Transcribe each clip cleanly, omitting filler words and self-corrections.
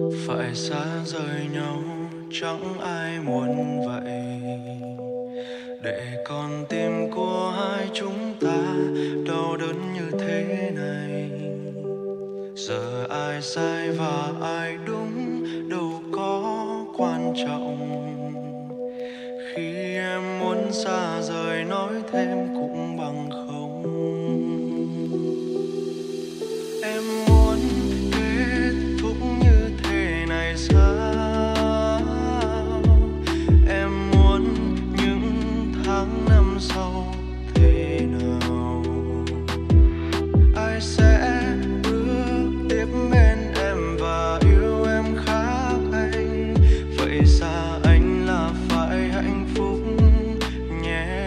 Phải xa rời nhau chẳng ai muốn vậy, để con tim của hai chúng ta đau đớn như thế này. Giờ ai sai và ai đúng đâu có quan trọng. Khi em muốn xa rời nói thêm cũng bằng không. Em muốn kết thúc như thế này sao? Em muốn những tháng năm sau thế nào? Ai sẽ bước tiếp bên em và yêu em khác anh? Vậy xa anh là phải hạnh phúc nhé.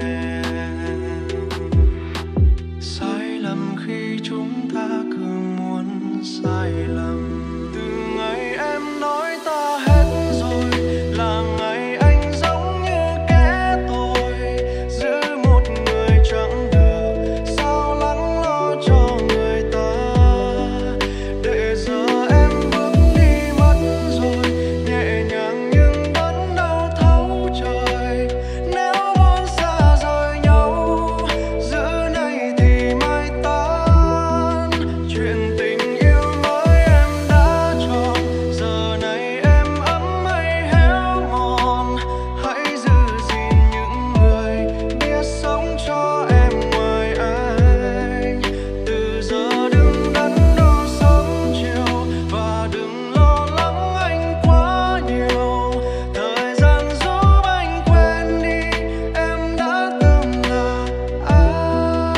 Sai lầm khi chúng ta cứ muốn sai lầm. Từ ngày em nói ta hết rồi là ngày anh giống như kẻ tội, giữ một người chẳng được, sao lắng lo cho người ta. Để giờ em bước đi mất rồi, nhẹ nhàng nhưng đớn đau thấu trời. Nếu muốn xa rời nhau, giữ này thì mai tan. Chuyện tình yêu mới em đã chọn, giờ này em ấm hay héo mòn. Hãy giữ gìn những người biết sống cho em ngoài anh. Từ giờ đừng đắn đo sớm chiều, và đừng lo lắng anh quá nhiều. Thời gian giúp anh quên đi em đã từng là ai.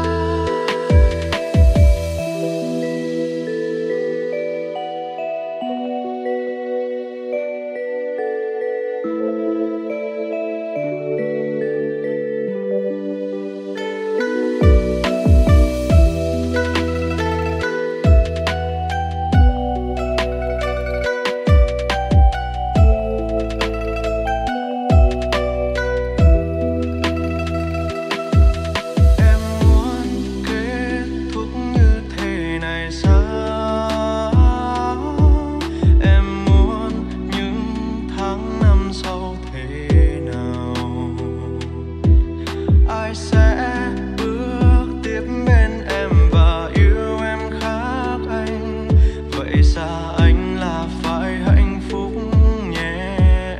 Em muốn kết thúc như thế này sao? Em muốn những tháng năm sau thế nào? Ai sẽ bước tiếp bên em và yêu em khác anh? Vậy xa anh là phải hạnh phúc nhé.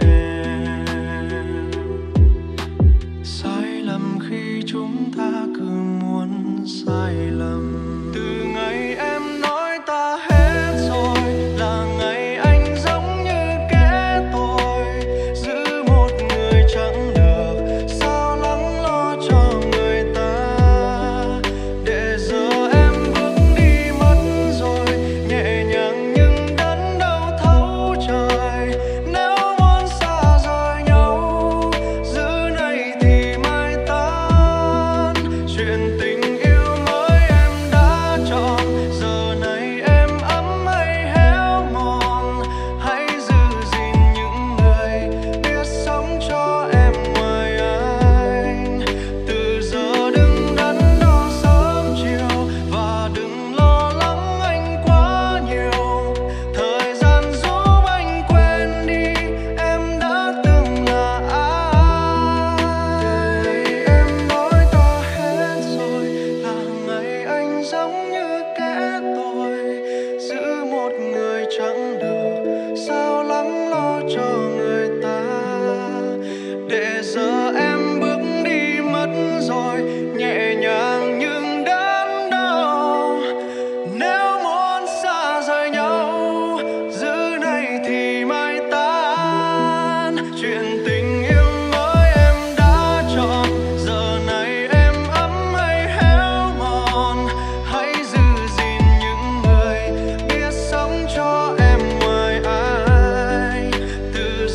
Sai lầm khi chúng ta cứ muốn sai lầm. Từ ngày em nói ta hết rồi là ngày anh giống như kẻ tội, giữ một người chẳng được, sao lắng lo cho người ta. Để giờ em bước đi mất rồi, nhẹ nhàng nhưng đớn đau thấu trời. Nếu muốn xa rời nhau, giữ này thì mai tan. Chuyện tình yêu mới em đã chọn, giờ này em ấm hay héo mòn. Hãy giữ gìn những người biết sống cho em ngoài anh. Từ giờ đừng đắn đo sớm chiều, và đừng lo lắng anh quá nhiều. Thời gian giúp anh quên đi em đã từng là ai. Ngày em nói ta hết rồi là ngày anh giống như kẻ tội, giữ một người chẳng được, sao lắng lo cho người ta. Để giờ em bước đi mất rồi, nhẹ nhàng nhưng đớn đau. Nếu muốn xa rời nhau, giữ này thì mai tan. Chuyện tình yêu mới em đã chọn, giờ này em ấm hay héo mòn. Hãy giữ gìn những người biết sống cho em ngoài anh. Từ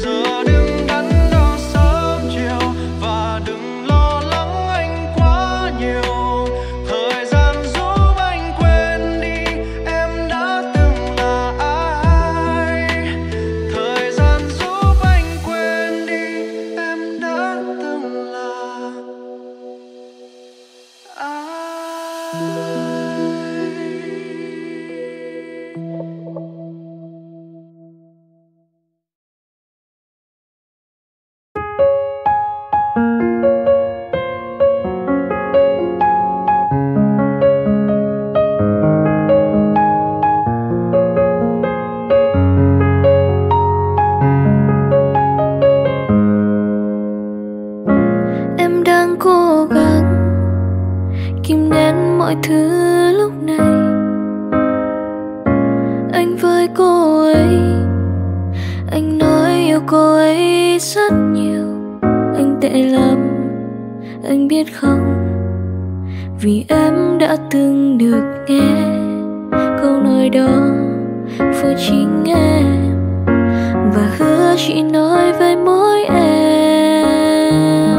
cô ấy. Anh nói yêu cô ấy rất nhiều. Anh tệ lắm, anh biết không? Vì em đã từng được nghe câu nói đó với chính em, và hứa chỉ nói với mỗi em.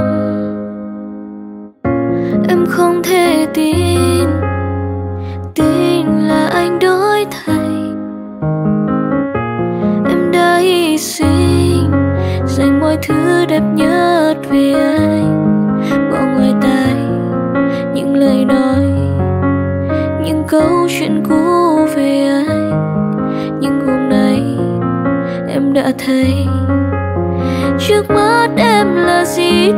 Em không thể tin là anh đổi thay. Em đã hy sinh dành mọi thứ đẹp nhất vì anh, bỏ ngoài tai những lời nói, những câu chuyện cũ về anh. Nhưng hôm nay em đã thấy trước mắt em là gì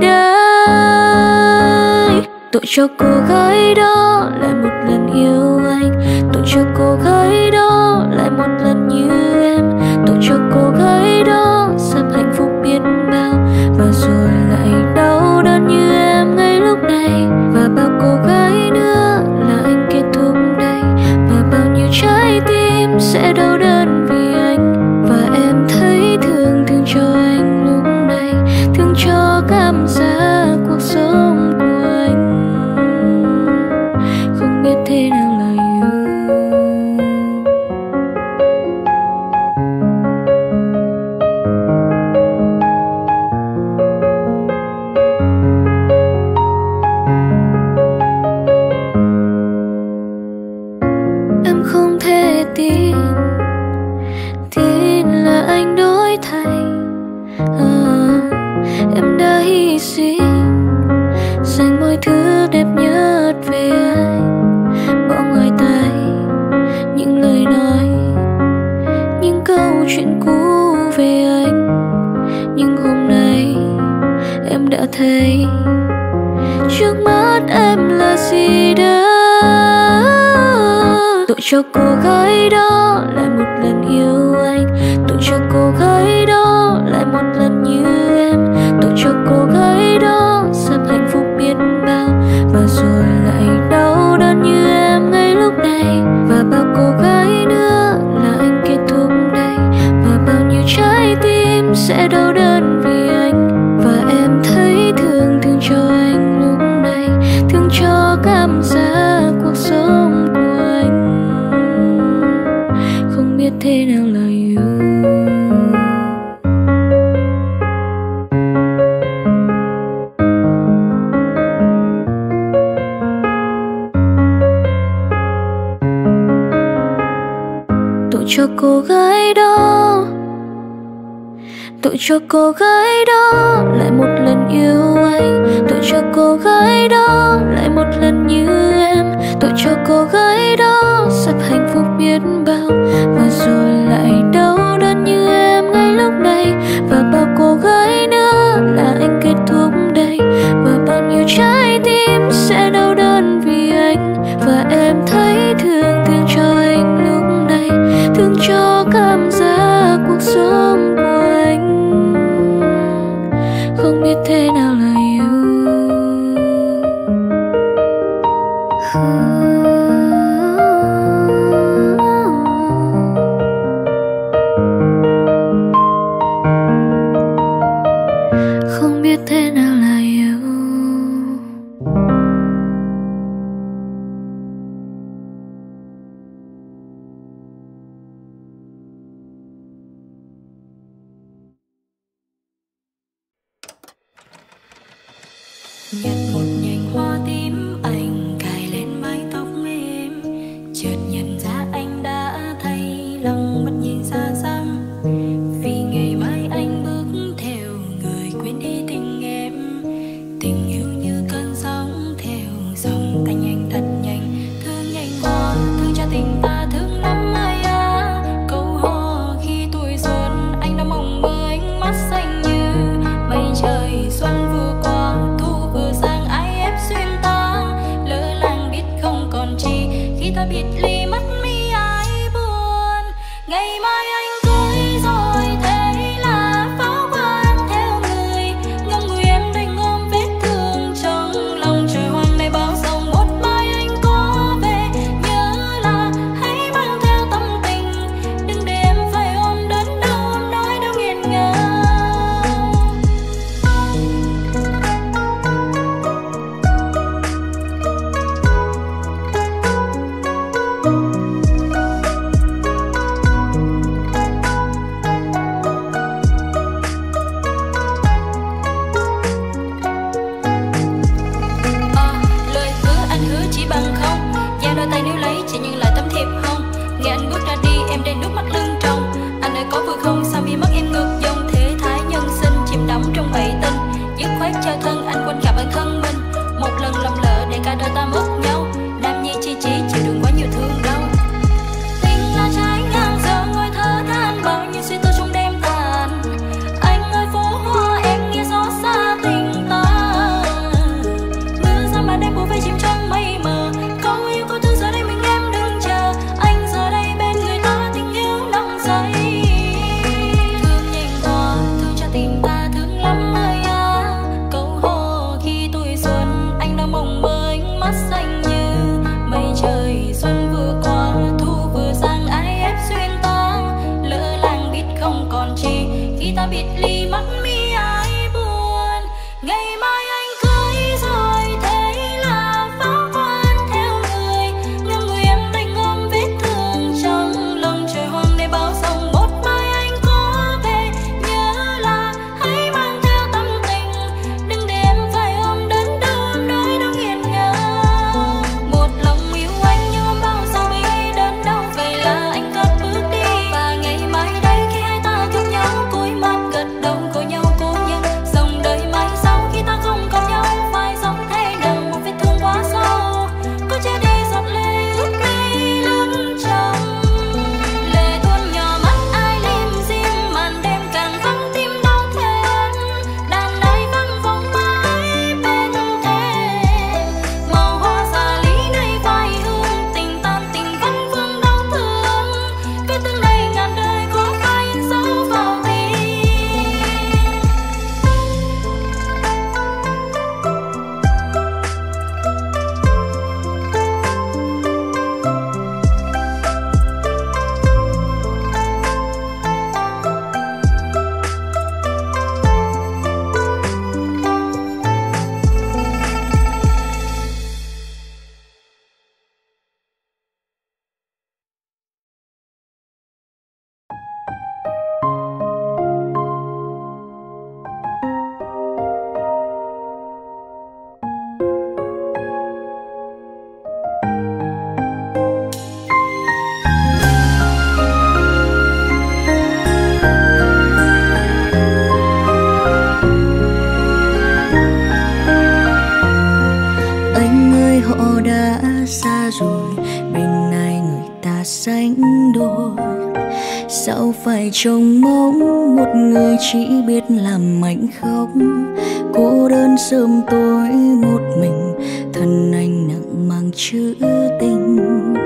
đây. Tội cho cô gái đó lại một lần yêu anh, tội cho cô gái đó lại một lần như em, tội cho cô gái đó sắp hạnh phúc biết bao, và rồi lại đau đớn như em ngay lúc này. Và bao cô gái nữa là anh kết thúc đây, và bao nhiêu trái tim sẽ đau đớn vì anh. Và em thấy thương cho anh lúc này, thương cho cảm giác cuộc sống của anh, không biết thế nào là yêu. Em không thể tin là anh đổi thay. Em đã hy sinh dành mọi thứ đẹp nhất về anh, bỏ ngoài tai những lời nói, những câu chuyện cũ về anh. Nhưng hôm nay em đã thấy trước mắt em là gì đó. Tội cho cô gái đó lại một lần yêu anh, tội cho cô gái đó lại một lần như em, tội cho cô gái đó sắp hạnh phúc biết bao, và rồi lại đau đớn như em ngay lúc này. Và bao cô gái nữa là anh kết thúc đây, và bao nhiêu trái tim sẽ đau đớn vì anh. Và em thấy thương cho anh lúc này, thương cho cảm giác cuộc sống của anh, không biết thế nào là yêu. Tội cho cô gái đó, tội cho cô gái đó lại một lần yêu anh, tội cho cô gái đó lại một lần như em, tội cho cô gái đó sắp hạnh phúc biết bao, và rồi lại đau đớn như em ngay lúc này. Và bao cô gái nữa là anh kết thúc đây, và bao nhiêu trái tim sẽ đau đớn vì anh. Và em thấy thương cho anh lúc này, thương cho cảm giác cuộc sống của anh, không biết thế nào là yêu. khi ta biệt ly mắt mi ai buồn. Ngày mai anh cưới rồi thế là pháo hoa theo người, nhưng người em đành ôm vết thương trong lòng. Trời hoang để bao sông một mai anh có về, nhớ là hãy mang theo tâm tình, đừng để em phải ôm đến đâu nỗi đau nghiền ngã. Một lòng yêu anh như ôm bao sao bi đến đâu, vậy là anh cất bước đi. Và ngày mai đây khi hai ta thương nhau cúi mặt gật đầu cố nhau cố nhân, dòng đời mai sau khi ta không còn nhau phải sống thế nào một vết thương quá sâu. Cứ che đi giọt lệ ướt mi lưng tròng, lệ tuôn nhỏ mắt ai lim dim, màn đêm càng vắng tim đau thêm. Đàn này vắng vòng mãi bên thềm, màu hoa xa lý này phai hương, tình tan tình vẫn vương đau thương. Vết thương này ngàn đời có phải in dấu vào tim. Anh ơi họ đã xa rồi, bên ai người ta sánh đôi. Sao phải trông mong một người chỉ biết làm mảnh khóc, cô đơn sớm tối một mình, thân anh nặng mang chữ tình.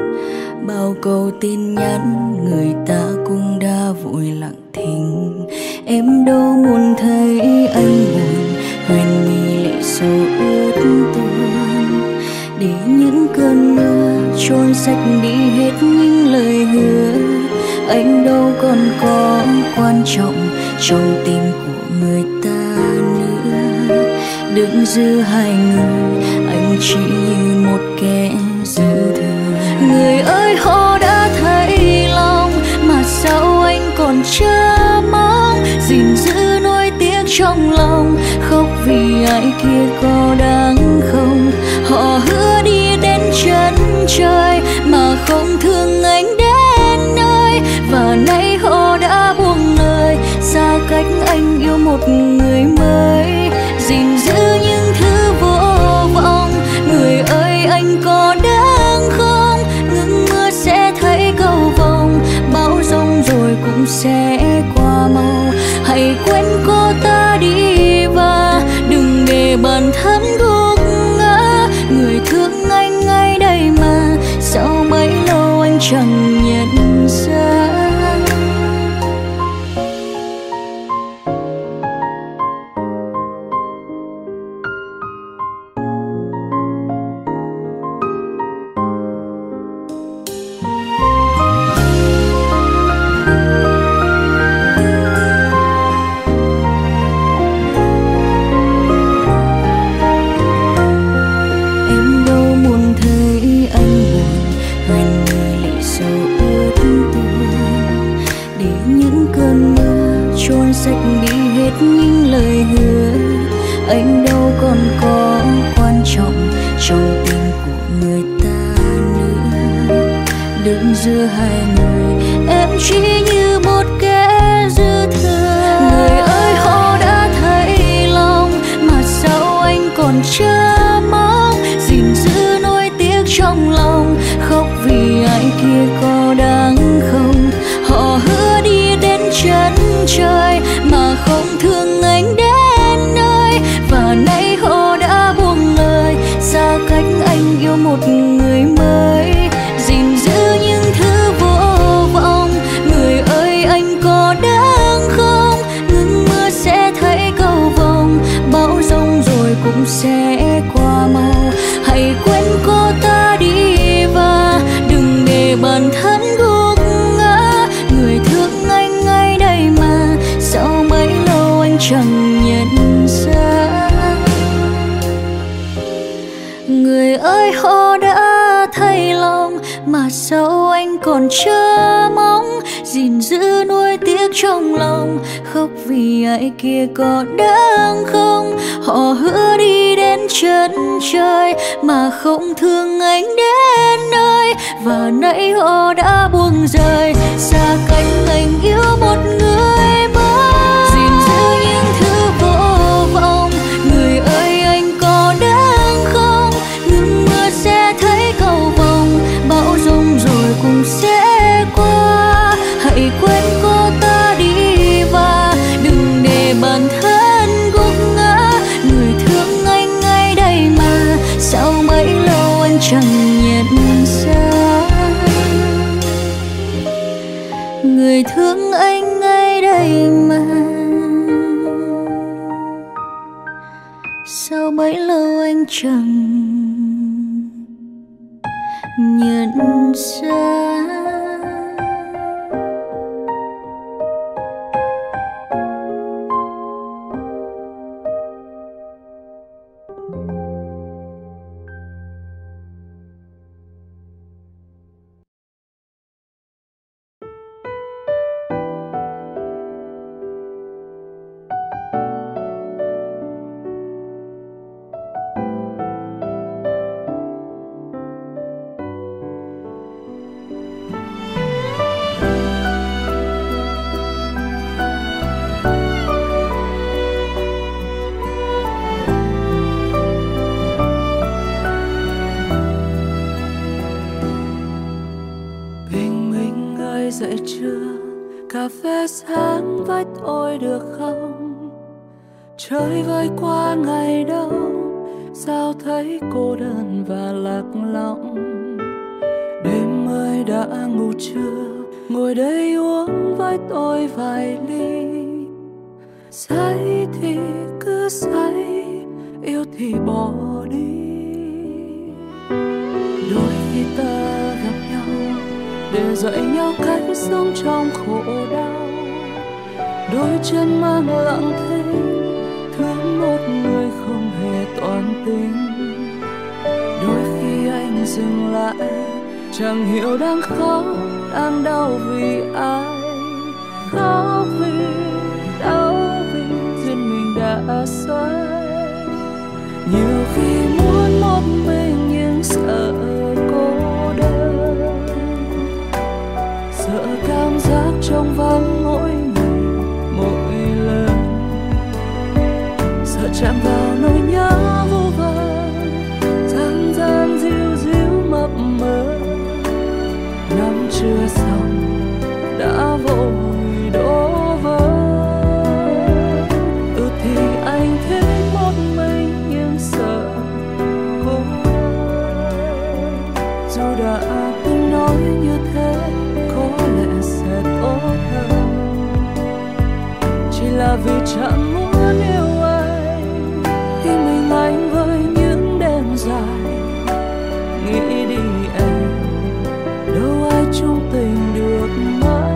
Bao câu tin nhắn người ta cũng đã vội lặng thinh, em đâu muốn thấy anh buồn, hoen mi lệ sâu ướt tuôn. Để những cơn mưa trôi sạch đi hết những lời hứa, anh đâu còn có quan trọng trong tim của người ta nữa. Đừng giữ hai người, anh chỉ như một kẻ dư thừa. Người ơi họ đã thấy lòng, mà sao anh còn chờ mong, gìn giữ nỗi tiếc trong lòng. Khóc vì ai kia có đáng không, họ hứa đi đến chân trời mà không thương anh đến nơi. Và nay họ đã buông lời, xa cách anh yêu một người mới, gìn giữ những thứ vô vọng. Người ơi anh có đáng không, ngừng mưa sẽ thấy cầu vồng, bão giông rồi cũng sẽ qua mau. Hãy quên cô ta đi và đừng để bản thân gục ngã. Người thương anh ngay đây mà sao bấy lâu anh chẳng nhận ra. Những lời hứa anh đâu còn có quan trọng trong tim của người ta nữa. Đứng giữa hai người em chỉ như một kẻ dư thừa. Người ơi họ đã thấy lòng, mà sao anh còn chờ mong, gìn giữ nỗi tiếc trong lòng. Khóc vì ai kia có đáng không, họ hứa đi đến chân trời mà không thương anh đến nơi. Và nay họ đã buông lời, xa cách anh yêu một người mới, gìn giữ những thứ vô vọng. Người ơi anh có đáng không, ngừng mưa sẽ thấy cầu vồng, bão giông rồi cũng sẽ qua mau. Hãy quên cô ta đi và đừng để bản thân gục ngã. Người thương anh ngay đây mà sao trong lòng. Khóc vì ai kia có đáng không? Họ hứa đi đến chân trời mà không thương anh đến nơi, và nay họ đã buông rời xa cánh anh yêu một người mới. Gìn giữ những thứ vô vọng, người ơi anh có đáng không? Ngừng mưa sẽ thấy cầu vồng, bão giông rồi cũng sẽ qua. Hãy quên cô ta đi và đừng để bản thân gục ngã. Người thương anh ngay đây mà sao bấy lâu anh chẳng nhận ra. Người thương anh ngay đây mà sao bấy lâu anh chẳng nhận ra. Dậy trưa cà phê sáng với tôi được không? Chơi vơi qua ngày đâu sao thấy cô đơn và lạc lõng. Đêm ơi đã ngủ chưa, ngồi đây uống với tôi vài ly. Say thì cứ say, yêu thì bỏ đi. Đôi khi ta gặp nhau để dạy nhau cách sống trong khổ đau. Đôi chân mang lặng thinh, thương một người không hề toan tính. Đôi khi anh dừng lại, chẳng hiểu đang khóc, đang đau vì ai. Khóc vì, đau vì duyên mình đã xoay. Nhiều khi muốn một mình nhưng sợ cô đơn, sợ cảm giác trong vắng mỗi ngày mỗi lần, sợ chạm vào nỗi nhớ vô vơ, gian gian díu díu mập mờ. Năm chưa xong đã vội đổ vỡ. Thì anh thích một mình nhưng sợ cô đơn. Dù đã từng nói như thế có lẽ sẽ tốt hơn, chỉ là vì chẳng muốn yêu anh khi mình anh với những đêm dài. Nghĩ đi em, đâu ai chung tình được mãi.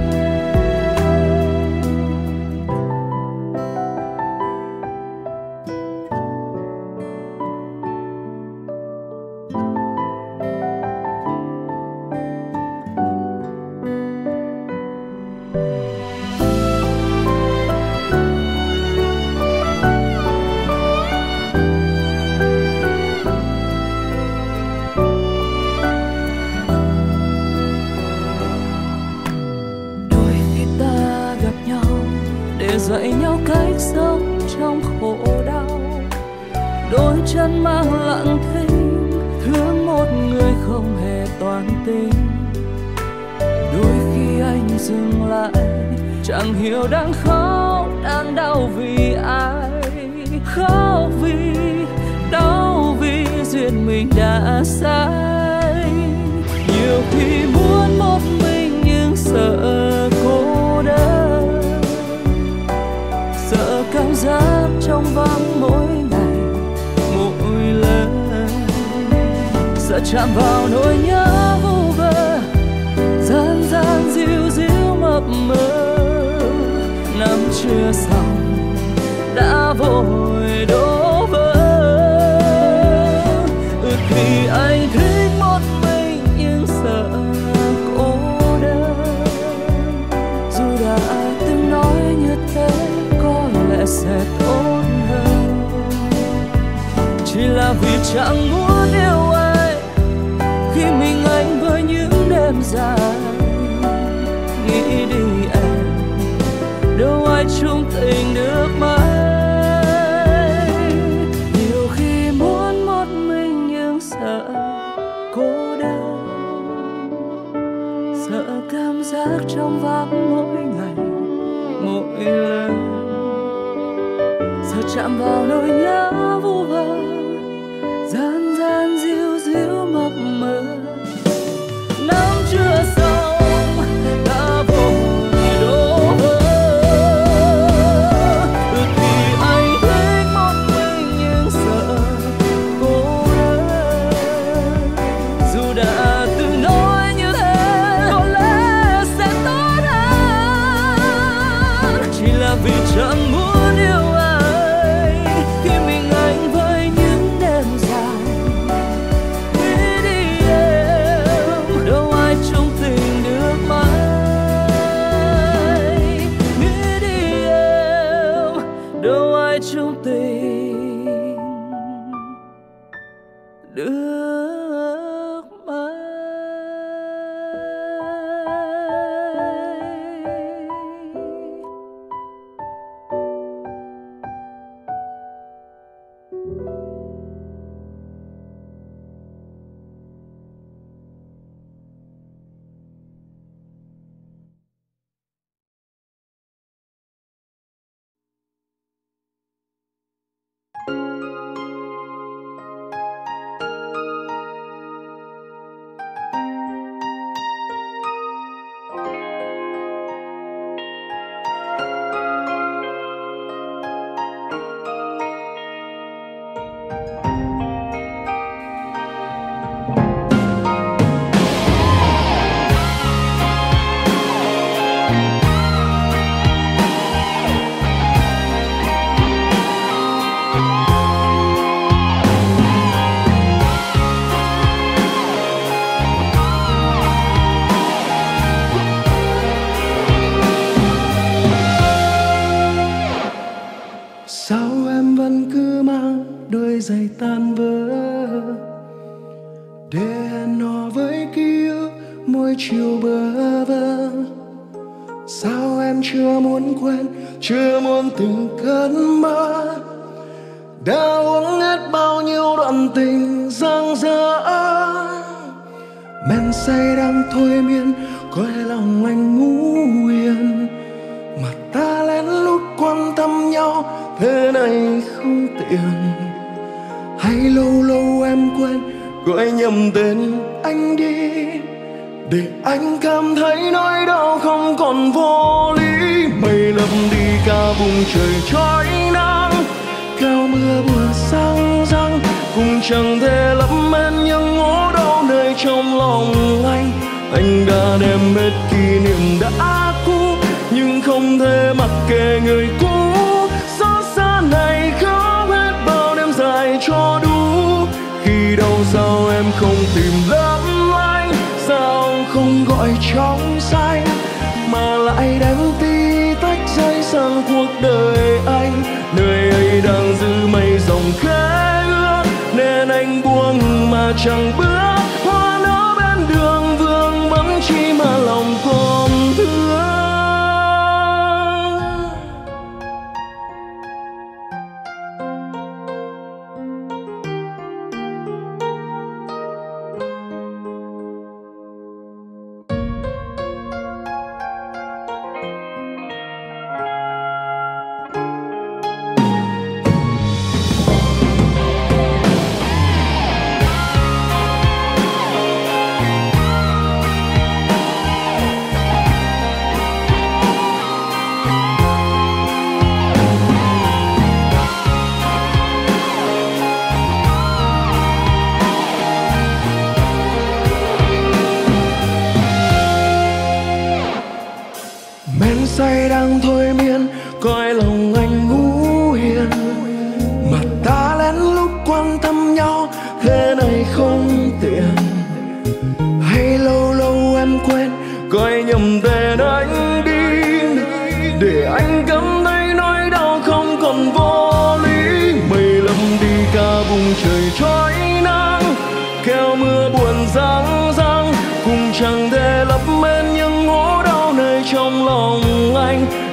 Dạy nhau cách sống trong khổ đau. Đôi chân mang lặng thinh, thương một người không hề toan tính. Đôi khi anh dừng lại, chẳng hiểu đang khóc, đang đau vì ai. Khóc vì, đau vì duyên mình đã sai. Nhiều khi muốn một mình nhưng sợ cô đơn, sợ cảm giác trong vắng mỗi ngày mỗi lần, sợ chạm vào nỗi nhớ vô vơ, gian gian díu díu mập mờ. Năm chưa xong đã vội đổ vỡ. Thì anh thích một mình nhưng sợ cô đơn, dù đã là vì chẳng muốn yêu ai khi mình anh với những đêm dài. Nghĩ đi em, đâu ai chung tình được mãi. Nhiều khi muốn một mình nhưng sợ cô đơn, sợ cảm giác trong vắt mỗi ngày mỗi lần, sợ chạm vào nỗi nhớ vu vơ gian gian díu díu mập mờ. Năm chưa xong đã vội đổ vỡ, thì anh thích một mình nhưng sợ cô đơn. Dù đã từng nói như thế có lẽ sẽ tốt hơn, chỉ là vì chẳng muốn yêu ai khi mình anh với những đêm dài. Nghĩ đi em, đâu ai chung tình được mãi. Nghĩ đi em, đâu ai chung tình được mãi. Sao em vẫn cứ mang đôi giày tan vỡ để hẹn hò với ký ức mỗi chiều bơ vơ? Sao em chưa muốn quên, chưa muốn từng cơn mơ, đã uống hết bao nhiêu đoạn tình giang dở. Men say đang thôi miên coi lòng anh ngủ yên, mà ta lén lút quan tâm nhau thế này không tiện. Hay lâu lâu em quên gọi nhầm tên anh đi, để anh cảm thấy nỗi đau không còn vô lý. Mây lấp đi cả vùng trời trói nắng, cao mưa buồn sang răng, cũng chẳng thể lấp hết những ngố đau nơi trong lòng anh. Anh đã đem hết kỷ niệm đã cũ, nhưng không thể mặc kệ người cũ. Xót xa này khóc hết bao đêm dài cho đủ. Khi đau sao em không tìm lấp lánh, sao không gọi trong xanh, mà lại đem tí tách rơi sang cuộc đời anh. Nơi ấy đang giữ mây dòng khẽ ướt, nên anh buông mà chẳng bước. Hoa nở bên đường vương vấn chi mà lòng còn thương. Say đang thôi miên coi lòng anh ngủ yên, mà ta lén lút quan tâm nhau thế này không tiện. Hay lâu lâu em quên gọi nhầm tên anh đi, để anh cảm thấy nỗi đau không còn vô lý. Mây lấp đi cả vùng trời trói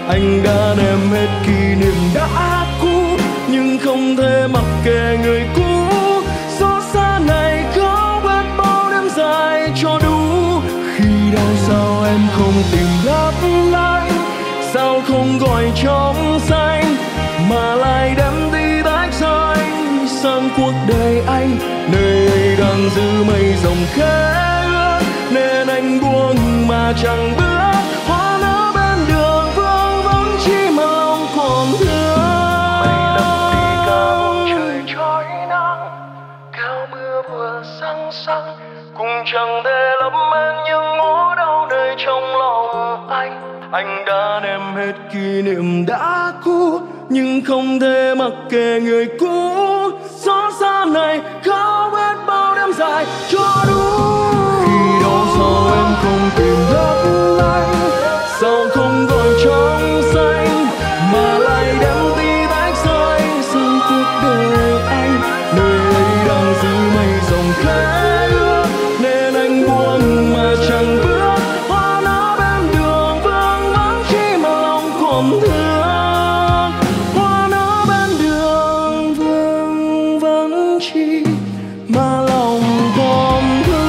Anh đã đem hết kỷ niệm đã cũ, nhưng không thể mặc kệ người cũ. Xót xa này có biết bao đêm dài cho đủ. Khi đau sao em không tìm đáp lại, sao không gọi trong xanh, mà lại đem đi tách rời sang cuộc đời anh. Nơi ấy đang giữ mây rồng khẽ ước, nên anh buông mà chẳng bước. Hoa nở bên đường vương vấn chi mà lòng còn thương. Mây đậm đi cả bầu trời trói nắng, kéo mưa vừa sáng sáng, cũng chẳng thể lấp hết những nỗi đau nơi trong lòng anh. Anh đã đem hết kỷ niệm đã cũ, nhưng không thể mặc kệ người cũ. Xót xa này không biết bao đêm dài cho đủ. Khi đâu sao em không tìm đáp lại, sao không gọi trong xanh, mà lại đem đi tách rời sang cuộc đời anh. Nơi ấy đang giữ mây rồng khẽ ước, nên anh buông mà chẳng bước. Hoa nở bên đường vương vấn chi mà lòng còn thương. Hoa nở bên đường vương vấn chi mà lòng còn thương.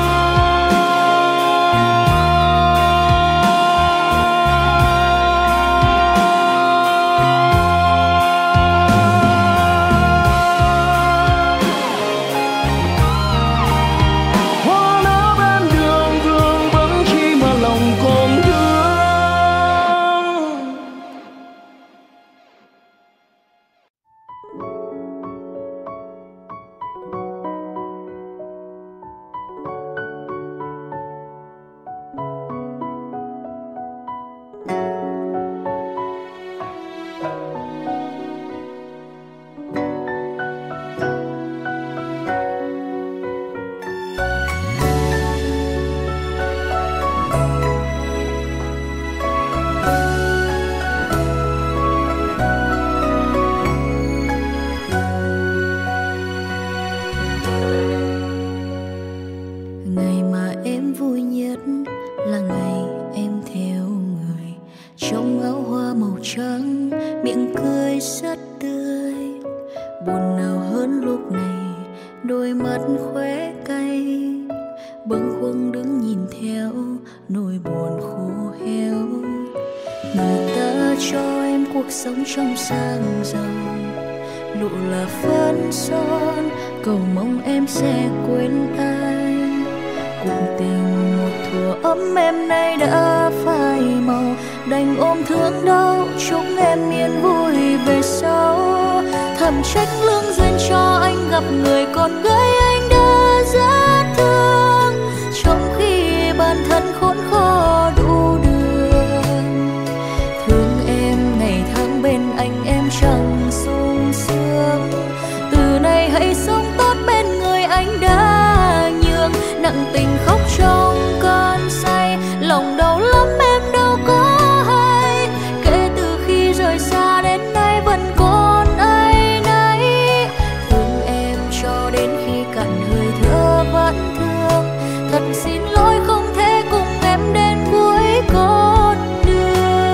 Hoa nở bên đường vương vấn chi mà lòng còn thương. Ngày mà em vui nhất là ngày em theo người, trong áo hoa màu trắng, miệng cười rất tươi. Buồn nào hơn lúc này, đôi mắt khóe cay, bâng khuâng đứng nhìn theo nỗi buồn khô héo. Người ta cho em cuộc sống trong sang giàu, lụa là phấn son, cầu mong em sẽ quên anh. Cuộc tình một thuở ấm em nay đã phai màu, đành ôm thương đau chúc em yên vui về sau. Thầm trách lương duyên cho anh gặp người con gái anh đã rất thương, trong khi bản thân khốn khó đủ đường. Thương em ngày tháng bên anh em chẳng sung sướng, từ nay hãy sống tốt bên người anh đã nhường. Nặng tình khóc trong cơn say, lòng đau lắm em đâu có hay. Kể từ khi rời xa đến nay vẫn còn áy náy. Thương em cho đến khi cạn hơi thở vẫn thương. Thật xin lỗi không thể cùng em đến cuối con đường.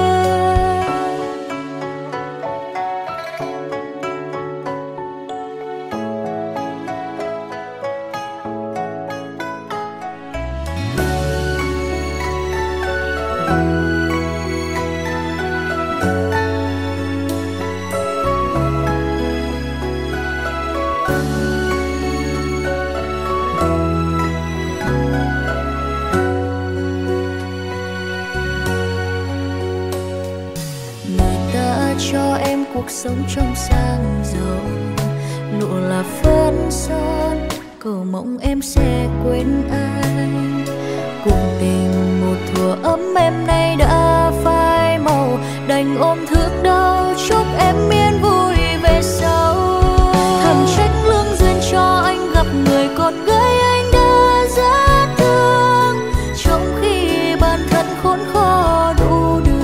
Cho em cuộc sống trong sang giàu, lụa là phấn son, cầu mong em sẽ quên anh. Cuộc tình một thuở ấm em nay đã phai màu, đành ôm thương đau chúc em yên vui về sau. Thầm trách lương duyên cho anh gặp người con gái anh đã rất thương, trong khi bản thân khốn khó đủ đường.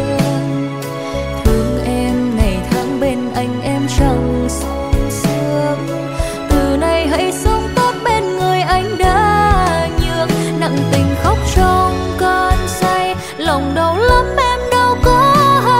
Anh em chẳng sung sướng, từ nay hãy sống tốt bên người anh đã nhường. Nặng tình khóc trong cơn say, lòng đau lắm em đâu có hay.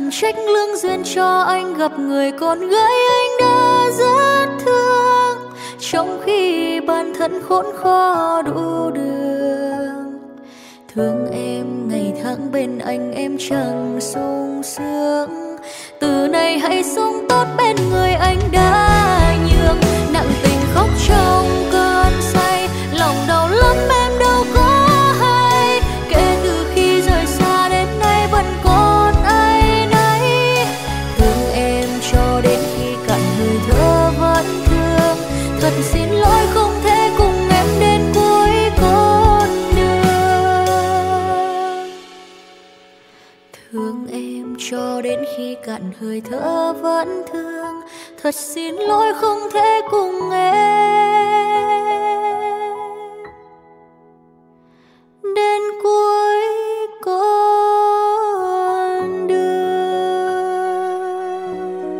chẳng trách lương duyên cho anh gặp người con gái anh đã rất thương, trong khi bản thân khốn khó đủ đường. Thương em ngày tháng bên anh em chẳng sung sướng, từ nay hãy sống tốt bên người anh đã nhường. Nặng tình khóc trong cơn say, lòng đau lắm em đâu có hay, kể từ khi rời xa đến nay vẫn còn áy náy. Thương em cho đến khi cạn hơi thở vẫn thương, thật xin lỗi không thể cùng em đến cuối con đường. Thương em cho đến khi cạn hơi thở vẫn thương, thật xin lỗi không thể cùng em đến cuối con đường.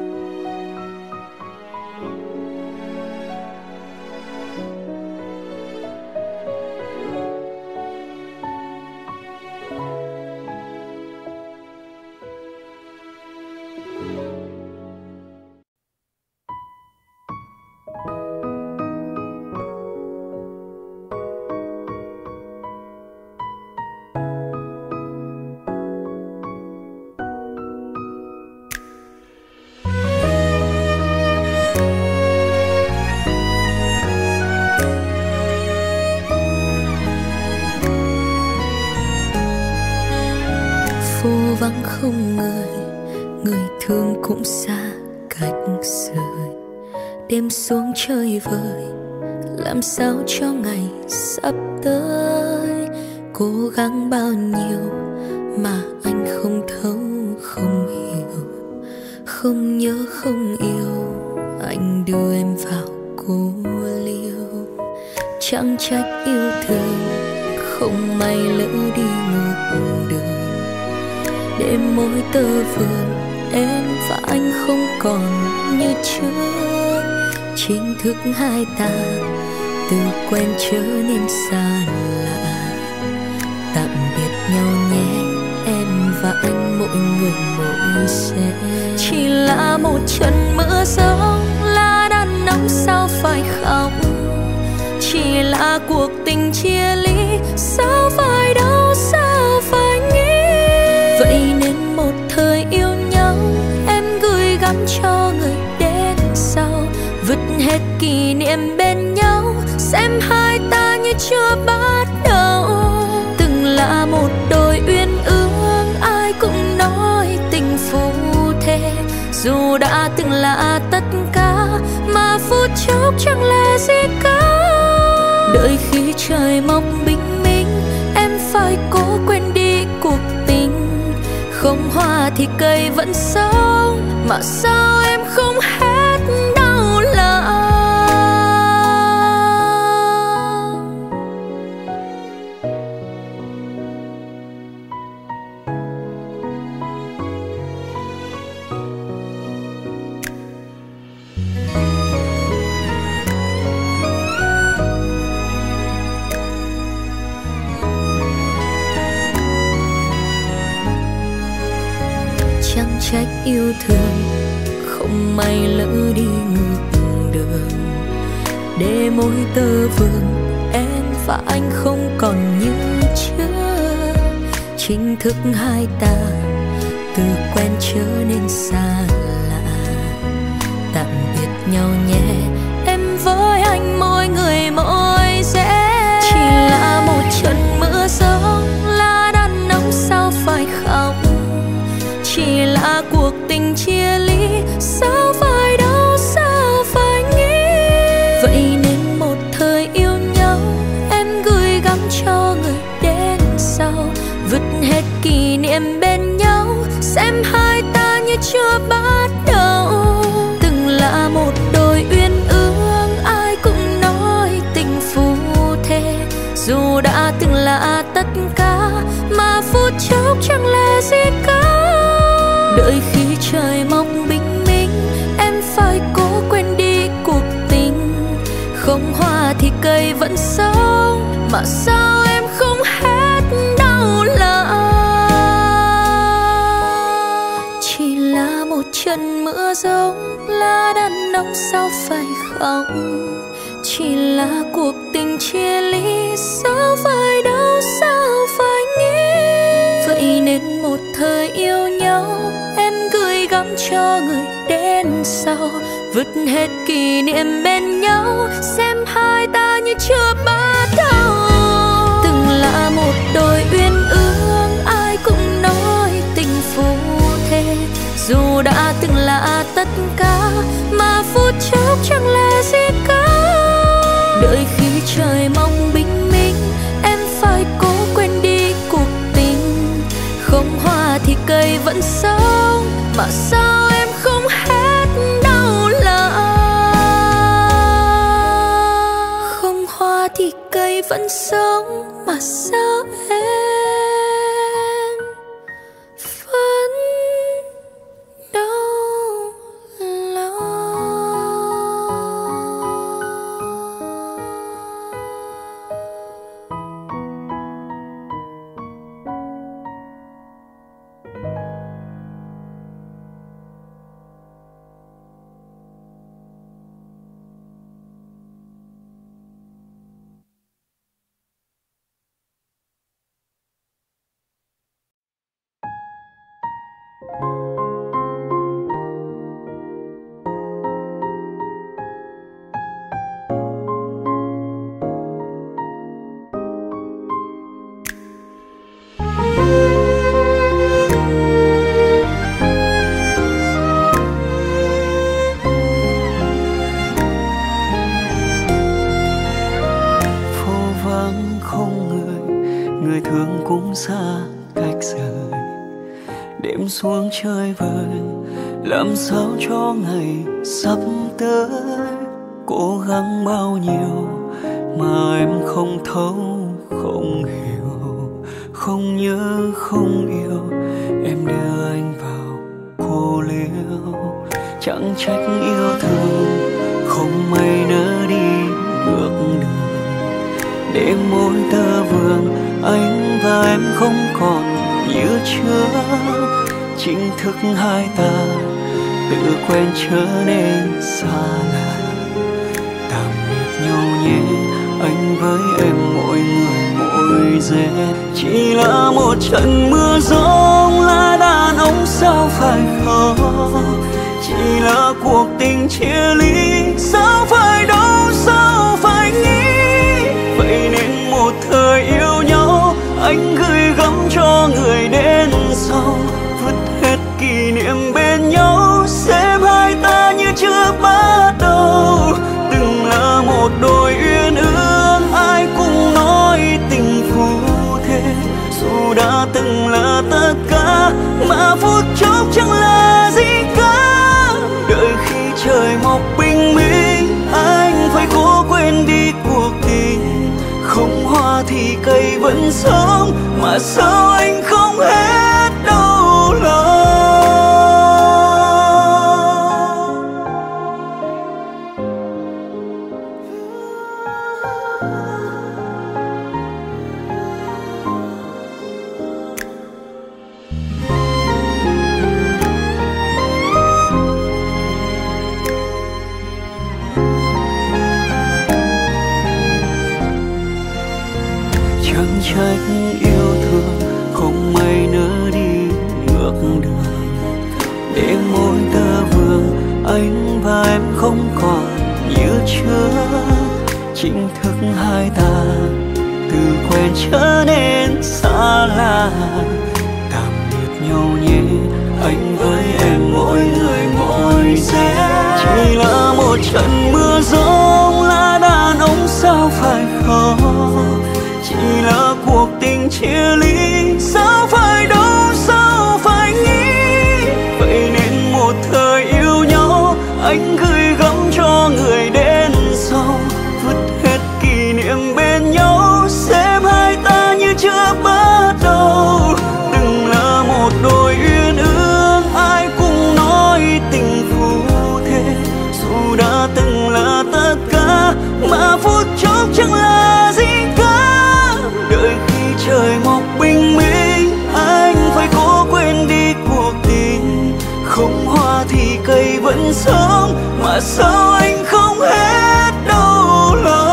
Phố vắng không người, người thương cũng xa cách rời. Đêm xuống chơi vơi, làm sao cho ngày sắp tới. Cố gắng bao nhiêu mà anh không thấu không hiểu, không nhớ không yêu, anh đưa em vào cô liêu. Chẳng trách yêu thương, không may lỡ đi ngược đường. Đêm mỗi tơ vương, em và anh không còn như trước. Chính thức hai ta từ quen trở nên xa lạ. Tạm biệt nhau nhé, em và anh mỗi người mỗi sẽ. Chỉ là một trận mưa gió, lá đan nóng sao phải khóc. Chỉ là cuộc tình chia ly, sao phải đau sao phải nghĩ. Vậy nên một thời yêu nhau, em gửi gắm cho người đến sau. Vứt hết kỷ niệm bên nhau, xem hai ta như chưa bắt đầu. Từng là một đôi uyên ương, ai cũng nói tình phù thề. Dù đã từng là tất cả, mà phút chốc chẳng là gì cả. Đợi khi trời mọc bình minh, em phải cố quên đi cuộc tình. Không hoa thì cây vẫn sống, mà sao em không hết đau lòng. Chẳng trách yêu thương, không may lỡ đi ngược đường. Để mỗi tơ vương, em và anh không còn như trước. Chính thức hai ta từ quen trở nên xa lạ. Tạm biệt nhau nhé, em với anh mỗi người mỗi sẽ. Chỉ là một trận mưa gió, lá đan nóng sao phải khóc. Chỉ là cuộc tình chia ly, sao phải đau sao phải nghĩ. Vậy nên một thời yêu nhau, em gửi gắm cho người đến sau. Vứt hết kỷ niệm bên nhau, xem hai ta như chưa bắt đầu. Từng là một đôi uyên ương, ai cũng nói tình phù thề. Dù đã từng là tất cả, mà phút chốc chẳng là gì cả. Đợi khi trời mọc bình minh, em phải cố quên đi cuộc tình. Không hoa thì cây vẫn sống, mà sao em không hết đau lòng. Chỉ trận mưa giông lá đàn nóng sao phải không? Chỉ là cuộc tình chia ly, sao phải đau, sao phải nghĩ. Vậy nên một thời yêu nhau em gửi gắm cho người đến sau, vứt hết kỷ niệm bên nhau, xem hai ta như chưa bắt đầu. Từng là một đôi uyên ương, ai cũng nói tình phù thề. Dù đã từng là tất cả, mà phút chốc chẳng là gì cả. Đợi khi trời mong bình minh, em phải cố quên đi cuộc tình. Không hoa thì cây vẫn sống, mà sao em không hết đau lòng. Không hoa thì cây vẫn sống, mà sao em vẫn đau lòng. Xuống chơi vơi, làm sao cho ngày sắp tới. Cố gắng bao nhiêu mà em không thấu, không hiểu, không nhớ, không yêu. Em đưa anh vào cô liêu, chẳng trách yêu thương không may nỡ đi ngược đường. Để môi tơ vương, anh và em không còn như trước. Chính thức hai ta tự quen trở nên xa lạ. Tạm biệt nhau nhé, anh với em mỗi người mỗi rẽ. Chỉ là một trận mưa giông lá đàn ống sao phải không? Chỉ là cuộc tình chia ly, sao phải đau, sao phải nghĩ. Vậy nên một thời yêu nhau, anh gửi gắm cho người đến sau. Vứt hết kỷ niệm bên nhau, xem hai ta như chưa bắt đầu. Từng là một đôi uyên ương, ai cũng nói tình phù thế. Dù đã từng là tất cả, mà phút chốc chẳng là gì cả. Đợi khi trời mọc bình minh, anh phải cố quên đi cuộc tình. Không hoa thì cây vẫn sống, mà sao anh không hết đau lòng. Chẳng trách yêu thương không may nỡ đi ngược đường. Để môi tơ vương, anh và em không còn như trước. Chính thức hai ta từ quen trở nên xa lạ. Tạm biệt nhau nhé, anh với em mỗi người mỗi rẽ. Chỉ là một trận mưa giông lá đàn ống sao phải không? Chỉ là cuộc tình chia ly, sao phải đau, sao phải nghĩ. Vậy nên một thời yêu nhau, anh gửi gắm cho người đến sau. Vứt hết kỷ niệm bên nhau, xem hai ta như chưa bắt đầu. Từng là một đôi uyên ương, ai cũng nói tình phù thế. Dù đã từng là tất cả, mà phút chốc chẳng là gì cả. Đợi khi trời mọc bình vẫn sống, mà sao anh không hết đau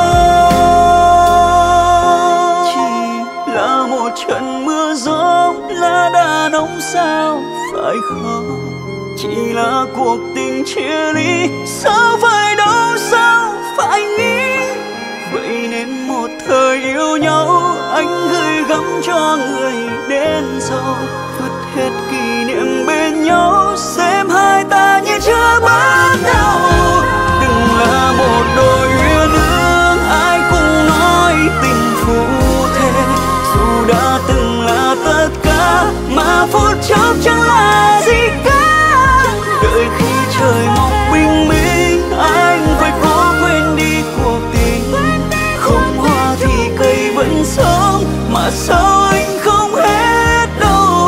lòng. Chỉ là một trận mưa gió, lá đã nóng sao phải không? Chỉ là cuộc tình chia ly, sao phải đau, sao phải nghĩ. Vậy nên một thời yêu nhau, anh gửi gắm cho người đến sau, vứt hết kỷ niệm bên nhau, xem hai ta như chưa bắt đầu. Từng là một đôi uyên ương, ai cũng nói tình phù thế, dù đã từng là tất cả mà phút chốc chẳng là gì cả. Đợi khi trời mọc bình minh, anh phải cố quên đi cuộc tình. Không hoa thì cây vẫn sống, mà sao anh không hết đau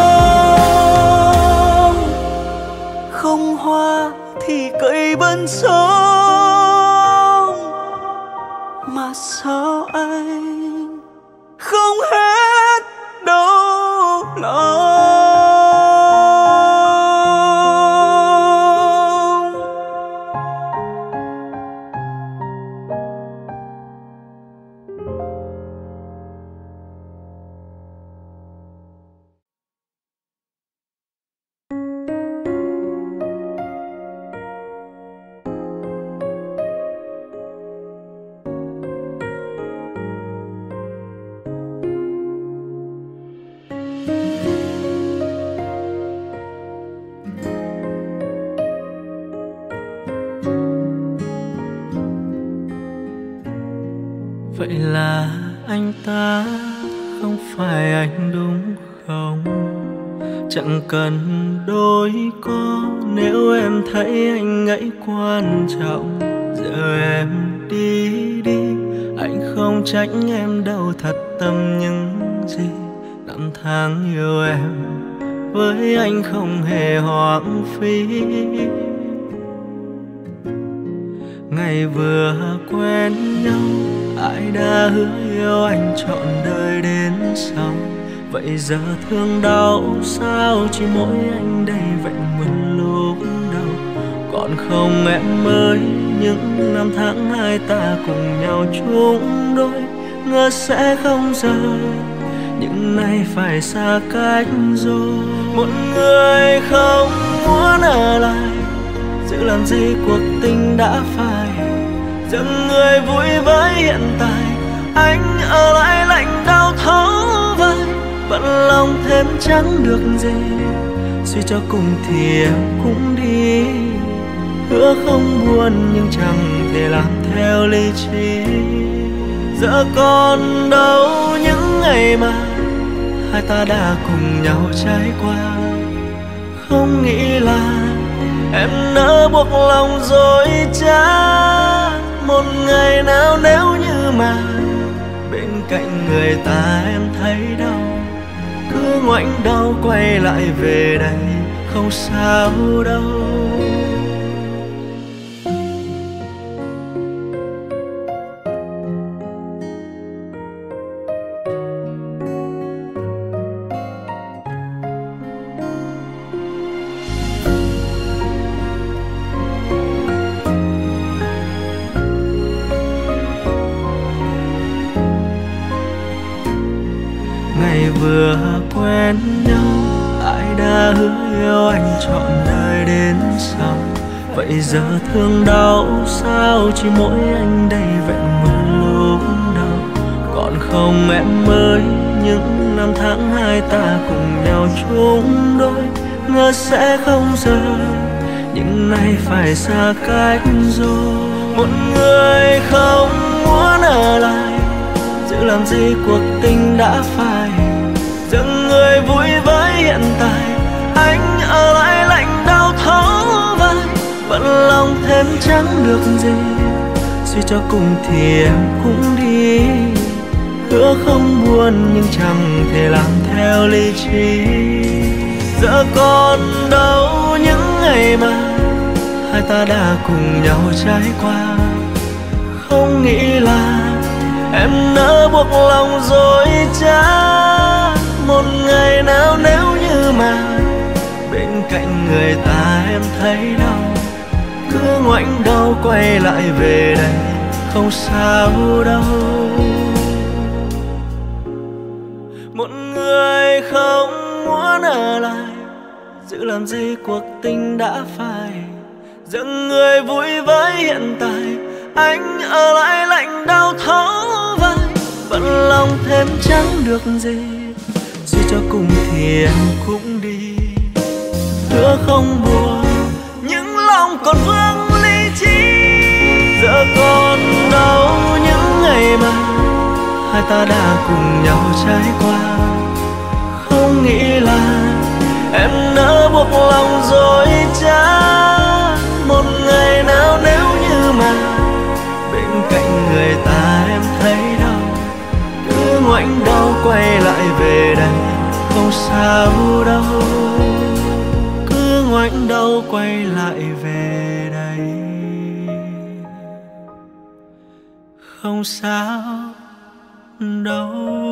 lòng. Không hoa thì cây vẫn sống, mà sao anh không hết đau lòng. Vậy là anh ta không phải anh đúng không? Chẳng cần đôi co nếu em thấy anh ấy quan trọng. Giờ em đi đi, anh không trách em đâu, thật tâm những gì năm tháng yêu em với anh không hề hoang phí. Ngày vừa quen nhau, ai đã hứa yêu anh trọn đời đến sau. Vậy giờ thương đau sao chỉ mỗi anh đây vẹn nguyên lúc đầu. Còn không em ơi, những năm tháng hai ta cùng nhau chung đôi, ngờ sẽ không rời, nhưng nay phải xa cách rồi. Một người không muốn ở lại, giữ làm gì cuộc tình đã phai. Dừng người vui với hiện tại, anh ở lại lạnh đau thấu vai. Bận lòng thêm chẳng được gì, suy cho cùng thì em cũng đi. Hứa không buồn nhưng chẳng thể làm theo lý trí. Giờ còn đâu những ngày mà hai ta đã cùng nhau trải qua. Không nghĩ là em nỡ buộc lòng dối trá. Một ngày nào nếu như mà bên cạnh người ta em thấy đau, cứ ngoảnh đầu quay lại về đây không sao đâu. Vừa quen nhau, ai đã hứa yêu anh trọn đời đến sau. Vậy giờ thương đau sao chỉ mỗi anh đây vẹn nguyên lúc đầu. Còn không em ơi, những năm tháng hai ta cùng nhau chung đôi, ngờ sẽ không rời, nhưng nay phải xa cách rồi. Một người không muốn ở lại, giữ làm gì cuộc tình đã phai. Dừng người vui với hiện tại, anh ở lại lạnh đau thấu vai. Bận lòng thêm chẳng được gì, suy cho cùng thì em cũng đi. Hứa không buồn nhưng chẳng thể làm theo lý trí. Giờ còn đâu những ngày mà hai ta đã cùng nhau trải qua. Không nghĩ là em nỡ buộc lòng dối trá. Một ngày nào nếu như mà bên cạnh người ta em thấy đâu, cứ ngoảnh đầu quay lại về đây không sao đâu. Một người không muốn ở lại, giữ làm gì cuộc tình đã phai, dừng người vui với hiện tại, anh ở lại lạnh đau thấu vai. Bận lòng thêm chẳng được gì, suy cho cùng thì em cũng đi. Hứa không buồn nhưng lòng còn vương lý trí, giờ còn đâu những ngày mà hai ta đã cùng nhau trải qua. Không nghĩ là em nỡ buộc lòng dối trá, một ngày nào nếu như mà bên cạnh người ta em thấy đâu, cứ ngoảnh đầu quay lại về đây không sao đâu, cứ ngoảnh đầu quay lại về đây không sao đâu.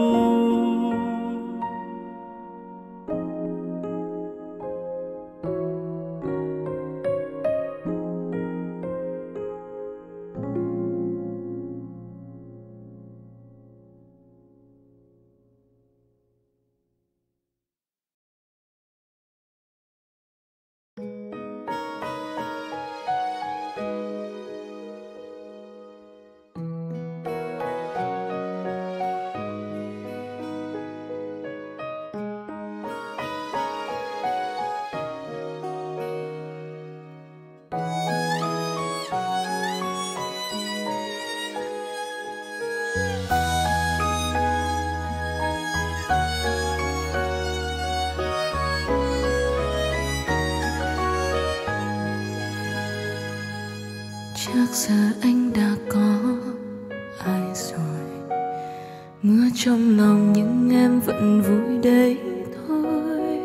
Chắc giờ anh đã có ai rồi, mưa trong lòng nhưng em vẫn vui đấy thôi.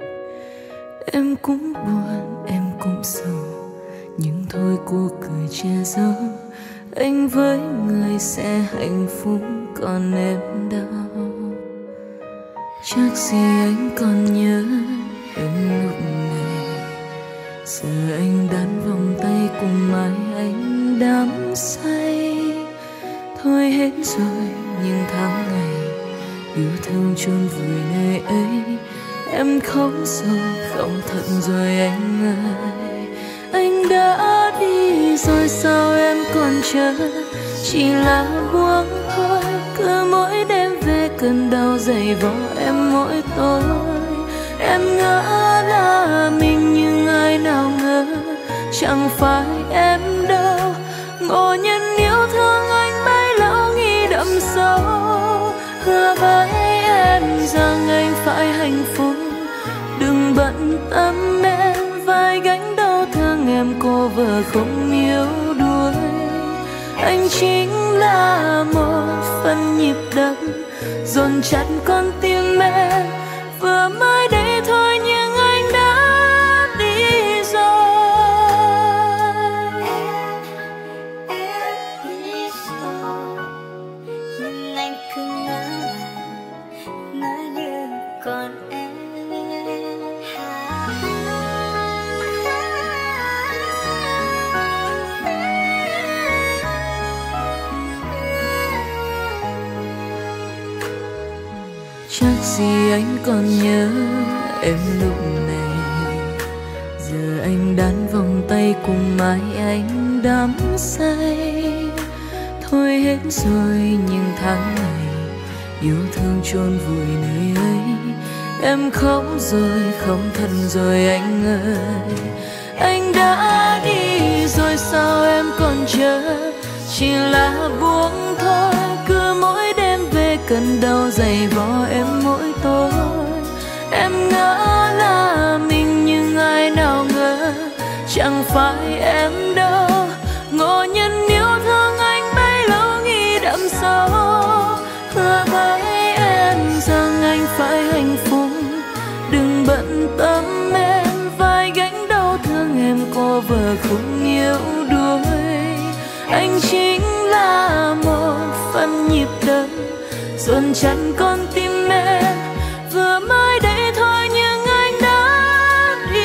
Em cũng buồn, em cũng sầu, nhưng thôi cô cười che giấu. Anh với người sẽ hạnh phúc, còn em đâu. Chắc gì anh còn nhớ em lúc này, giờ anh đan vòng tay cùng mai anh đắm say. Thôi hết rồi những tháng ngày yêu thương chôn vùi nơi ấy. Em khóc rồi không thật rồi anh ơi. Anh đã đi rồi sao em còn chờ, chỉ là buông thôi. Cứ mỗi đêm về cơn đau dày vò em mỗi tối. Em ngỡ là mình nhưng ai nào ngờ chẳng phải em đâu. Ngộ nhân yêu thương anh bấy lâu nghĩ đậm sâu, hứa với em rằng anh phải hạnh phúc. Đừng bận tâm em, vai gánh đau thương em cô vợ không yếu đuối. Anh chính là một phần nhịp đập dồn chặt con tim em. Vừa mới đây thôi nhưng anh đã đi rồi. Em đi rồi nhưng anh cứ ngỡ như còn em. Chắc gì anh còn nhớ em lúc này, giờ anh đan vòng tay cùng mai anh đắm say. Thôi hết rồi những tháng ngày yêu thương chôn vùi nơi ấy. Em khóc rồi không thật rồi anh ơi. Anh đã đi rồi sao em còn chờ, chỉ là buông thôi. Cứ mỗi đêm về cơn đau dày vò em mỗi tối. Em ngỡ là mình nhưng ai nào ngờ chẳng phải em đâu. Ngộ nhân yêu thương anh bấy lâu nghĩ đậm sâu, hứa với em rằng anh phải hạnh phúc. Đừng bận tâm em, vai gánh đau thương em cô vợ không yếu đuối. Anh chính là một phần nhịp đập dồn chặt con tim em. Vừa mới đây thôi nhưng anh đã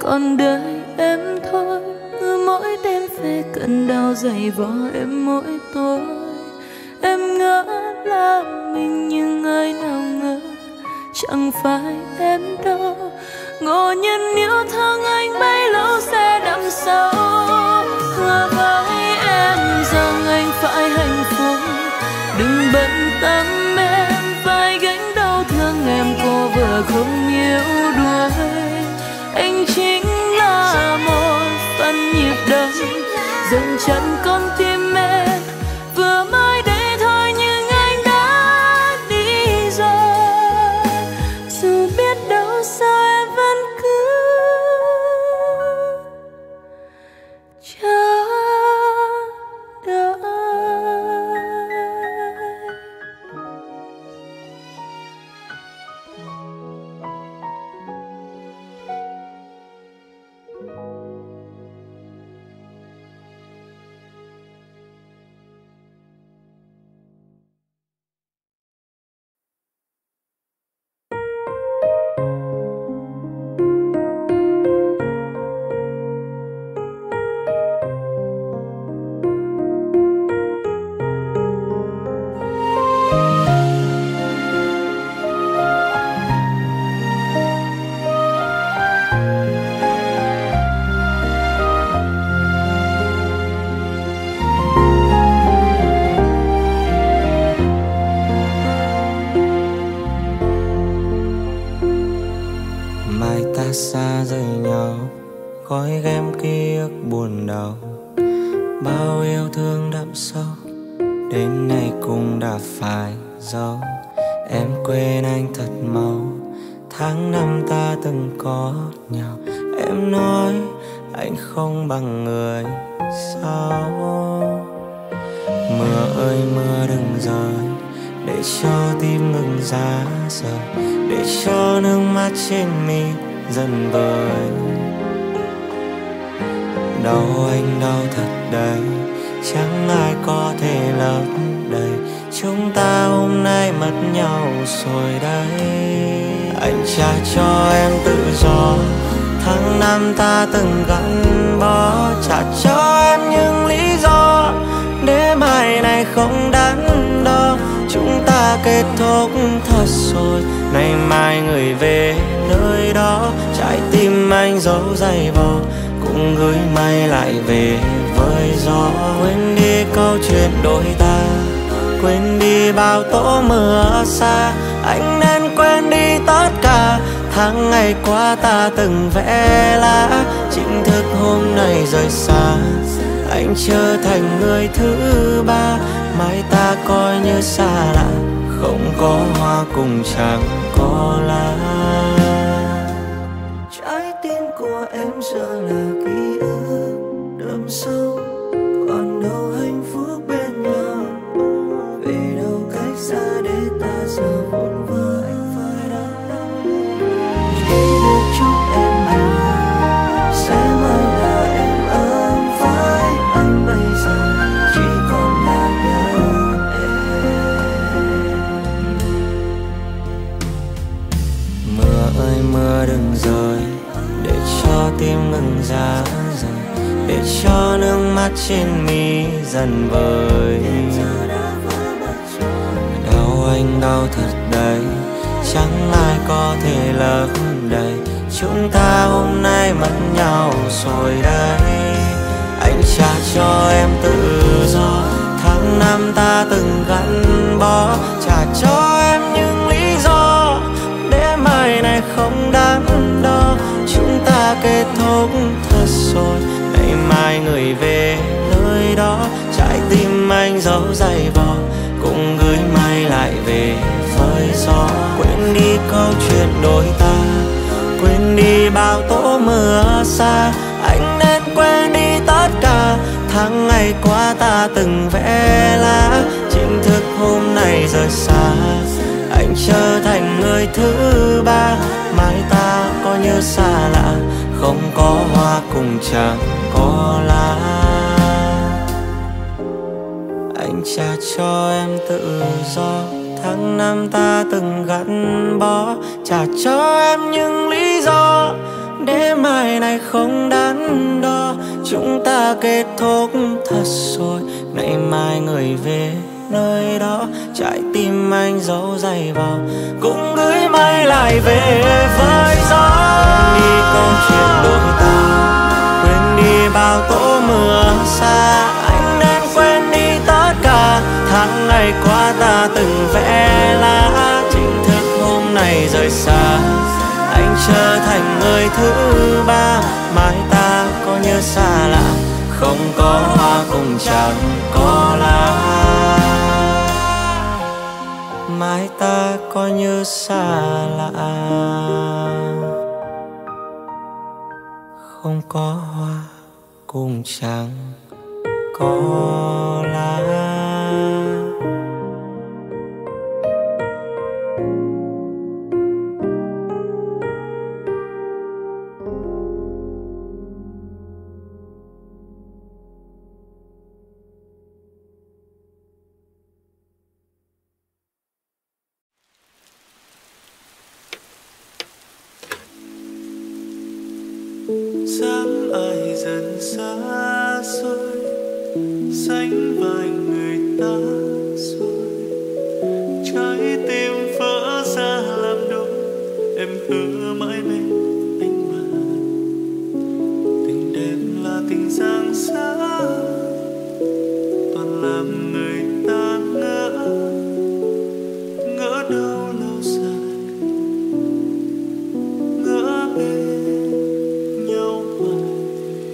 còn đời em thôi. Mỗi đêm về cơn đau dày vò em mỗi tối. Em ngỡ là mình nhưng ai nào ngờ chẳng phải em đâu. Ngộ nhân yêu thương anh bấy lâu sẽ đậm sâu. Hứa với em rằng anh phải hạnh phúc, đừng bận tâm em phải gánh đau thương em cô vừa không yêu đuổi. Anh chính là một phần nhịp đời dần chặn con tim em, vừa mới đây thôi nhưng anh đã đi rồi. Dù biết đâu sao em vẫn cứ chờ đợi. Mai ta xa rời nhau, gói ghém ký ức buồn đau. Bao yêu thương đậm sâu, đến nay cũng đã phải giấu. Em quên anh thật mau, tháng năm ta từng có nhau. Em nói anh không bằng người sao. Mưa ơi mưa đừng rơi, để cho tim ngừng giá rời, để cho nước mắt trên mi dần vơi. Đau anh đau thật đấy, chẳng ai có thể lấp đầy. Chúng ta hôm nay mất nhau rồi đấy. Anh trả cho em tự do, tháng năm ta từng gắn bó. Trả cho em những lý do để mai này không đắn đo. Chúng ta kết thúc thật rồi, nay mai người về nơi đó. Trái tim anh giấu dày vò, cũng gửi mây lại về với gió. Quên đi câu chuyện đôi ta, quên đi bao tố mưa xa. Anh nên quên đi tất cả tháng ngày qua ta từng vẽ lá. Chính thức hôm nay rời xa, anh trở thành người thứ ba. Mai ta coi như xa lạ, không có hoa cùng chẳng có lá. Trái tim của em giờ là ký ức đậm sâu, còn đâu hạnh phúc bên nhau. Vì đâu cách xa để ta giờ vụn vỡ. Anh phải đắn đo chỉ được chúc em anh sẽ mãi là em ấm với anh. Bây giờ chỉ còn là nhớ em. Mưa ơi mưa đừng rơi, để cho tim ngừng giá rời, để cho nước mắt trên mi dần vơi. Đau anh đau thật đấy, chẳng ai có thể lấp đầy. Chúng ta hôm nay mất nhau rồi đấy. Anh trả cho em tự do, tháng năm ta từng gắn bó. Trả cho em những lý do để mai này không đắn đo. Chúng ta kết thúc thật rồi, ngày mai người về nơi đó. Trái tim anh giấu dày vò, cũng gửi mây lại về với gió. Quên đi câu chuyện đôi ta, quên đi bao tố mưa xa. Anh nên quên đi tất cả tháng ngày qua ta từng vẽ lá. Chính thức hôm nay rời xa, anh trở thành người thứ ba. Mai ta có như xa lạ, không có hoa cùng chẳng có lá. Anh trả cho em tự do, tháng năm ta từng gắn bó. Trả cho em những lý do để mai này không đắn đo. Chúng ta kết thúc thật rồi, ngày mai người về nơi đó. Trái tim anh giấu giày vào, cũng gửi mây lại về với gió. Quên đi câu chuyện đôi ta, quên đi bao tố mưa xa. Anh nên quên đi tất cả tháng ngày qua ta từng vẽ lá. Chính thức hôm nay rời xa, anh trở thành người thứ ba. Mai ta có như xa lạ, không có hoa cũng chẳng có lá. Mai ta có như xa lạ, không có hoa cũng chẳng có lá. dáng ai dần xa xôi, sánh vai người ta rồi. Trái tim vỡ ra làm đôi, em hứa mãi bên anh mà. Tình đẹp là tình giang xa, toàn làm người ta ngỡ đâu lâu dài, ngỡ bên nhau hoài.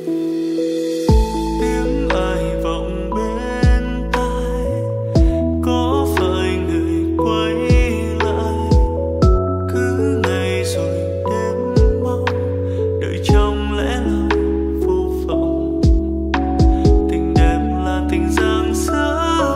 Tiếng ai vọng bên tai, có phải người quay lại? Cứ ngày rồi đêm mong, đợi trong lẽ loi vô vọng. Tình đẹp là tình giang xa,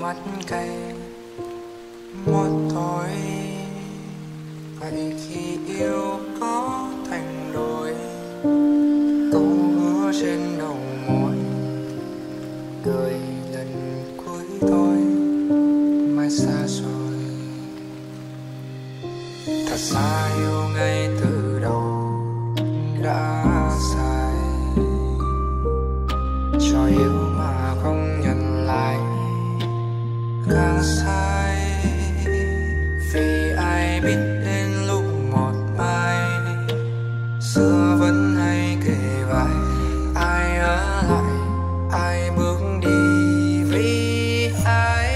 mắt cay một tối. Vậy khi yêu có thành đôi, câu hứa trên đầu môi, cười lần cuối thôi mai xa rồi. Thật ra yêu ngay từ đầu đã sai, cho yêu mà không nhận lại càng sai. Vì ai biết đến lúc một mai xưa vẫn hay kề vai, ai ở lại ai bước đi vì ai.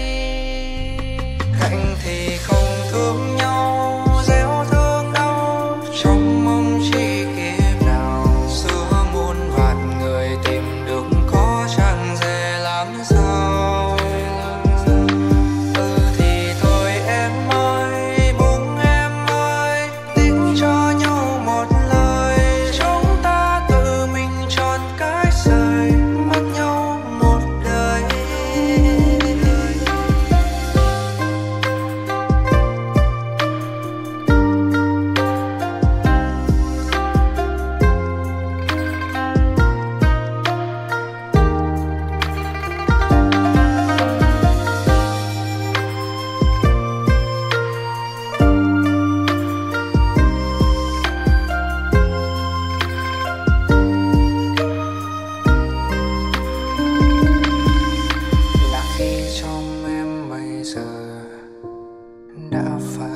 Cạnh thì không thương nhau, gieo thương đau trong mong chi kiếp nào. Xưa muôn vạt người tìm được có chẳng dễ làm sao. Thì thôi em ơi, buông em ơi, tính cho nhau một lời. Chúng ta tự mình chọn cách rời, mất nhau một đời. Là khi trong em bây giờ đã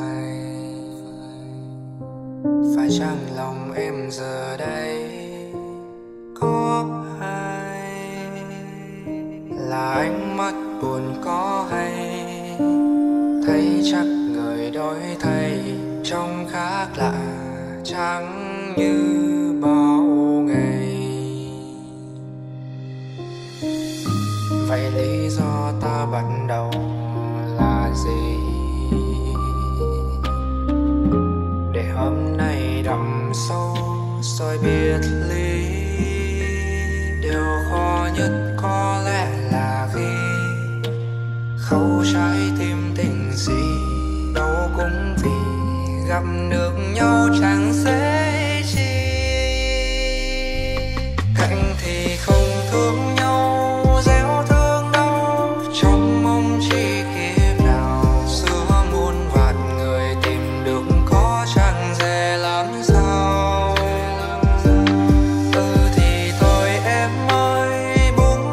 phải chăng lòng em giờ đây có ai? Là ánh mắt buồn có hay thấy chắc người đổi thay trông khác lạ, chẳng như bao ngày. Vậy lý do ta bắt đầu là gì để hôm nay đậm sâu rồi biệt ly? Điều khó nhất có lẽ là khi khâu trái tim tình gì đâu cũng vì gặp được nhau chẳng dễ chi. Cạnh thì không thương nhau, gieo thương đau trong mong chi kiếp nào. Xưa muôn vạt người tìm được có chẳng dễ làm sao. Thì thôi em ơi, buông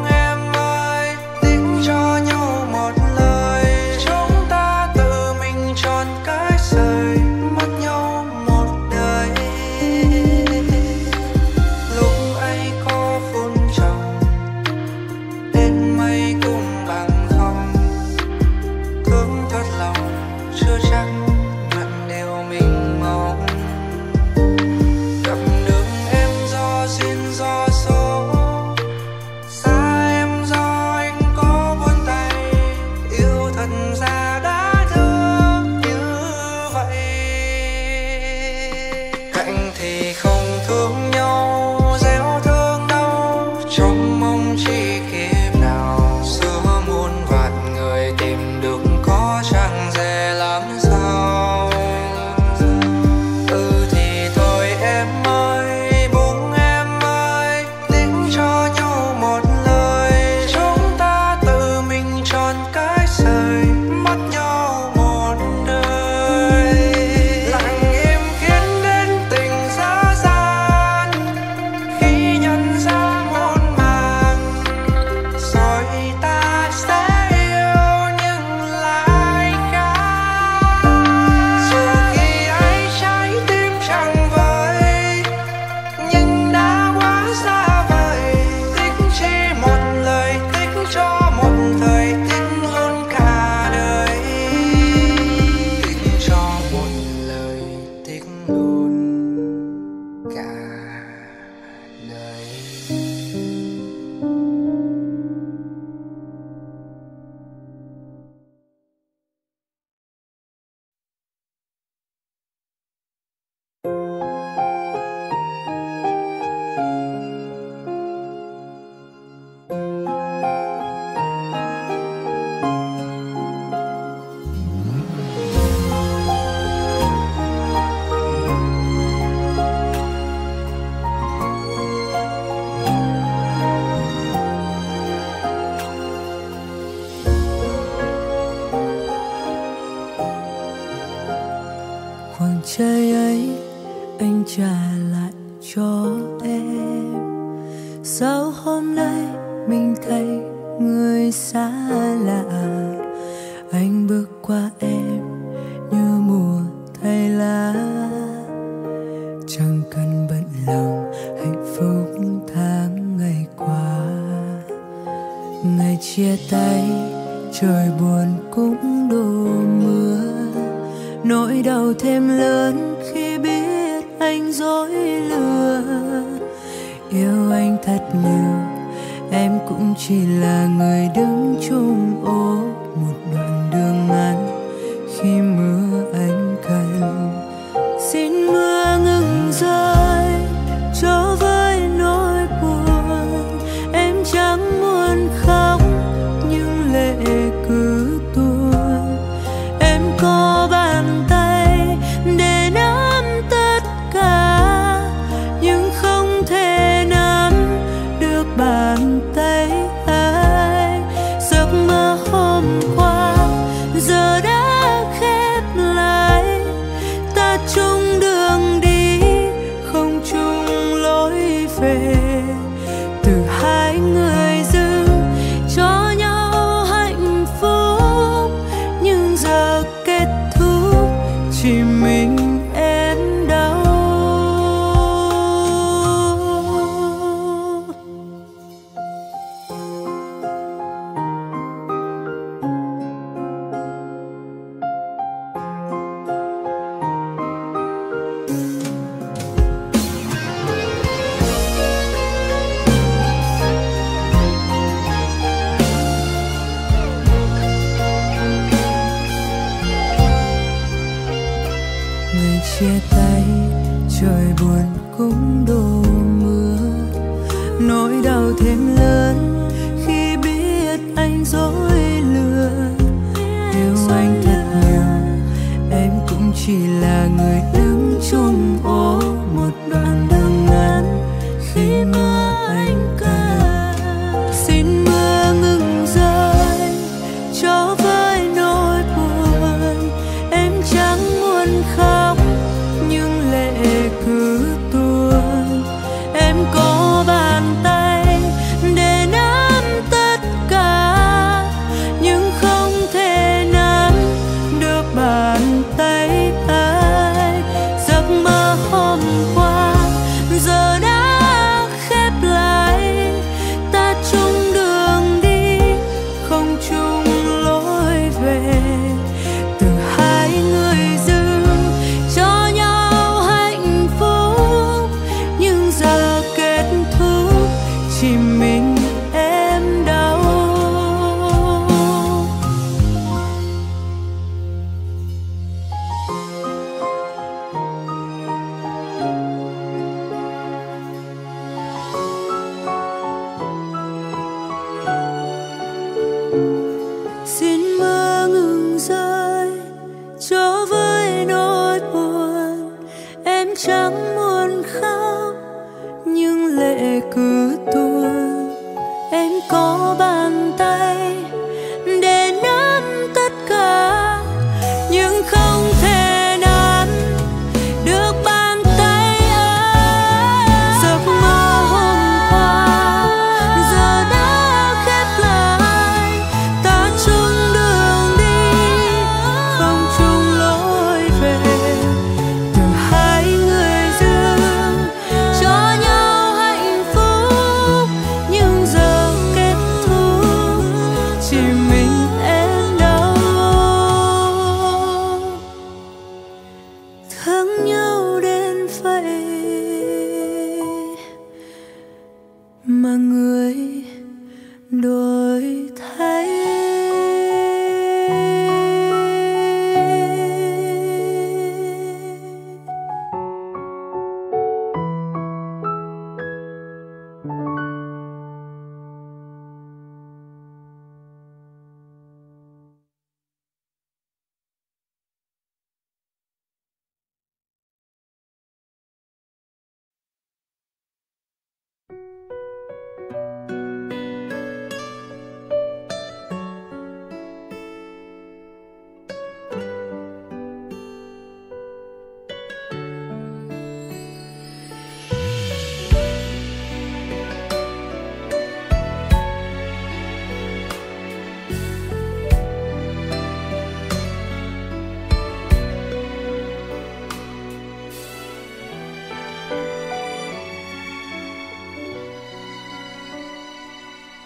trả lại cho em. Sao hôm nay mình thấy người xa lạ, anh bước qua em như mùa thay lá. Chẳng cần bận lòng hạnh phúc tháng ngày qua. Ngày chia tay trời buồn cũng đổ mưa, nỗi đau thêm lớn khi biết anh dối lừa. Yêu anh thật nhiều, em cũng chỉ là người đứng chung ô một đoạn đường ngắn khi mưa anh cần. Xin mưa ngừng rơi cho với nỗi buồn, em chẳng muốn khóc nhưng lệ cứ tuôn. Em có bàn tay để nắm tất cả nhưng không thể nắm được bàn tay anh. Giấc mơ hôm qua giờ đã khép lại, ta chung đường đi không chung lối về. Từ hai người dưng cho nhau hạnh phúc, nhưng giờ kết thúc chỉ mình em đau. Ngày chia tay trời buồn cũng đổ mưa, nỗi đau thêm lớn khi biết anh dối lừa. Yêu anh thật nhiều, em cũng chỉ là người đứng chung ô một đoạn đường ngắn khi mưa anh cần. Xin mưa ngừng rơi cho với nỗi buồn, em chẳng muốn khóc nhưng lệ cứ tuôn. Em có bàn tay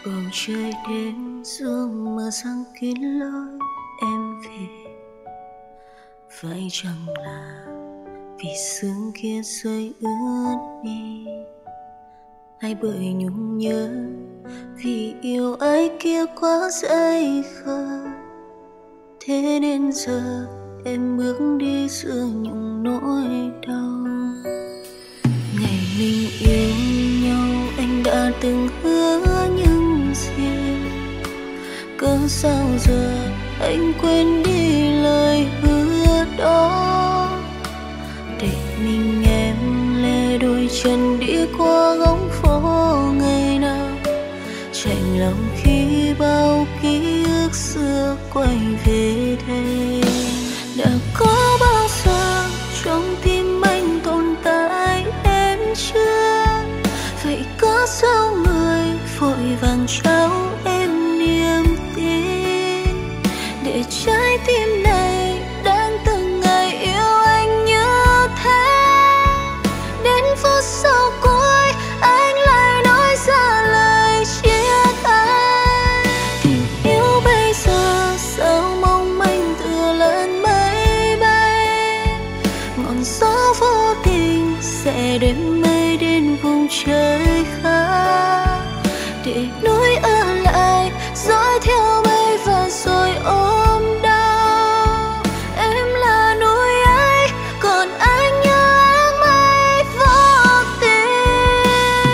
bầu trời đêm sương mờ sang kín lối em về. Phải chăng là vì sương kia rơi ướt mi, hay bởi nhung nhớ vì yêu ai kia quá dại khờ. Thế nên giờ em bước đi giữa những nỗi đau. Ngày mình yêu nhau anh đã từng hứa những gì, cớ sao giờ anh quên đi lời hứa đó. Để mình em lê đôi chân đi qua góc phố ngày nào, chạnh lòng khi bao ký ức xưa quay về đây. Đã có bao giờ trong tim anh tồn tại em chưa? Vậy có sao người vội vàng trao em niềm tin, để trái tim này đang từng ngày yêu anh như thế. Đến phút sau cuối anh lại nói ra lời chia tay. Tình yêu bây giờ sao mong manh tựa lẫn mây bay, ngọn gió vô tình sẽ đêm mây đến vùng trời khác, để nỗi ở lại dõi theo mây và rồi ôm đau. Em là núi ấy, còn anh như áng mây vô tình.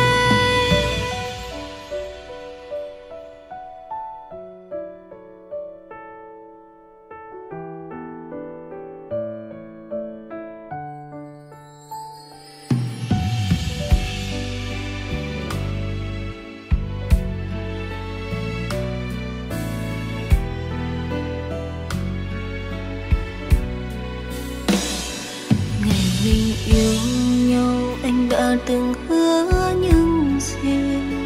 Ngày mình yêu nhau anh đã từng hứa những gì,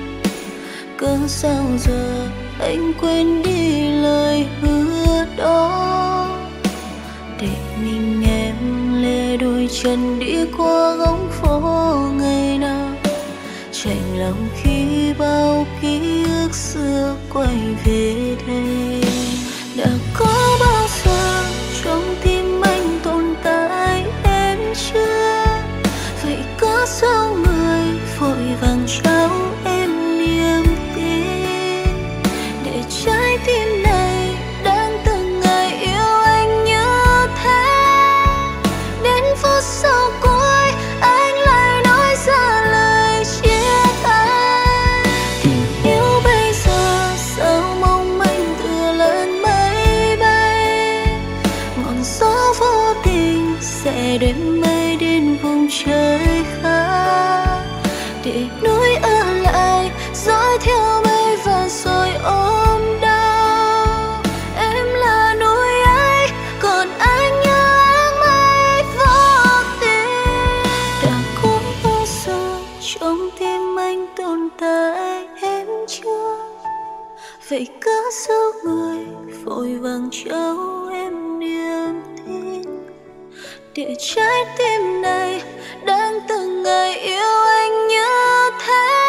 cớ sao giờ anh quên đi lời hứa đó. Để mình em lê đôi chân đi qua góc phố ngày nào, chạnh lòng khi bao ký ức xưa quay về đây. Đã có bao giờ trong tim anh tồn tại em chưa? Vậy có sao người vội vàng trao em niềm tin, để trái tim này đang từng ngày yêu anh như thế. Đến phút sau cuối anh lại nói ra lời chia tay. Tình yêu bây giờ sao mong manh tựa lẫn mây bay, ngọn gió vô tình sẽ đêm mây đến vùng trời khác, để nỗi ở lại dõi theo mây và rồi ôm đau. Em là núi ấy, còn anh như áng mây vô tình. Đã có bao giờ trong tim anh tồn tại em chưa? Vậy cớ sao người vội vàng trao em niềm tin, để trái tim này đang từng ngày yêu anh như thế.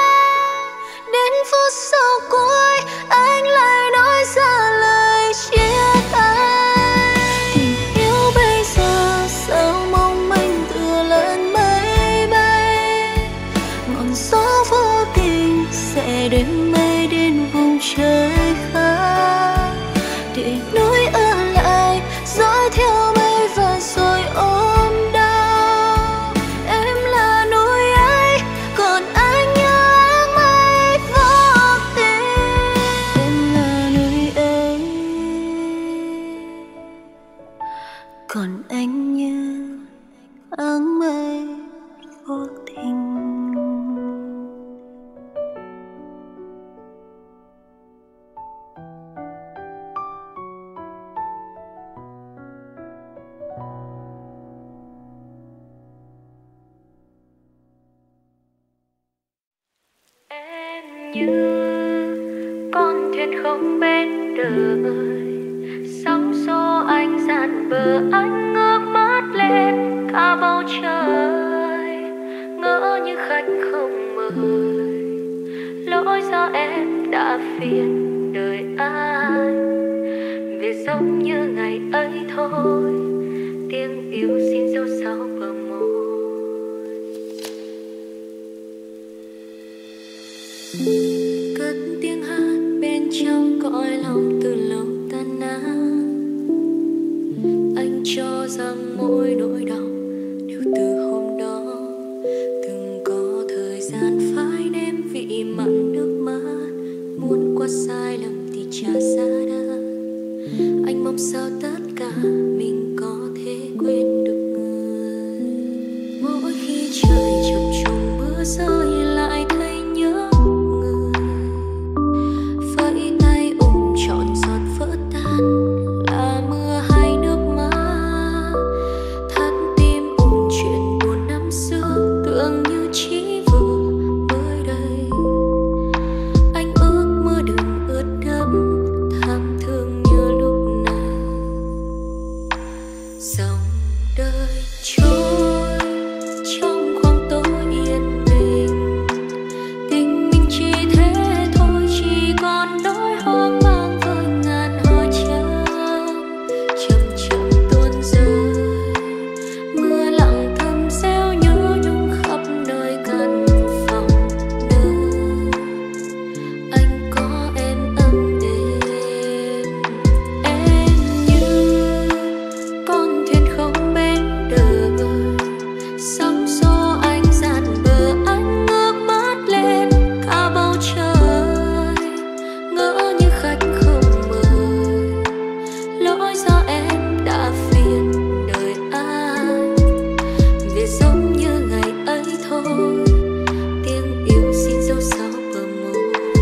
Đến phút sau cuối anh lại nói ra lời chia tay. Tình yêu bây giờ sao mong manh tựa lẫn mây bay, ngọn gió vô tình sẽ đêm mây đến vùng trời khác, để nỗi ở lại dõi theo mây và rồi ôm đau. Em là núi ấy, còn anh như áng mây vô tình. Em là núi ấy, còn anh như áng mây vô tình. Em như con thuyền không bên đời, sóng xô anh dạt bờ, anh ngước mắt lên cả bầu trời, ngỡ như khách không mời. lỗi do em đã phiền đời ai, vì giống như ngày ấy thôi, tiếng yêu xin dấu sau bờ môi. Cất tiếng hát bên trong cõi lòng từ lâu tan nát, anh cho rằng mỗi nỗi đau đều từ hôm đó, từng có thời gian phai nếm vị mặn nước mắt, muốn qua sai lầm thì trả giá đắt. Anh mong sao tất cả mình có thể quên được người. Mỗi khi trời chập trùng mưa rơi lại thấy nhớ người, vẫy tay ôm trọn giọt vỡ tan là mưa hay nước mắt, thắt tim ôm chuyện buồn năm xưa tưởng như chỉ vừa mới đây. Anh ước mưa đừng ướt đẫm thảm thương như lúc này. Dòng đời trôi trong khoảng tối yên bình, tình mình chỉ thế thôi, chỉ còn nỗi hoang mang với ngàn hỏi chăm chậm tuôn rơi. Mưa lặng thầm gieo nhớ nhung khắp nơi căn phòng nơi anh có em ấm êm. Em như con thuyền không bên đời, sóng xô anh dạt bờ, anh ngước mắt lên cả bầu trời, ngỡ như khách không mời, lỗi do em đã phiền đời ai, vì giống như ngày ấy thôi, tiếng yêu xin dấu sau bờ môi.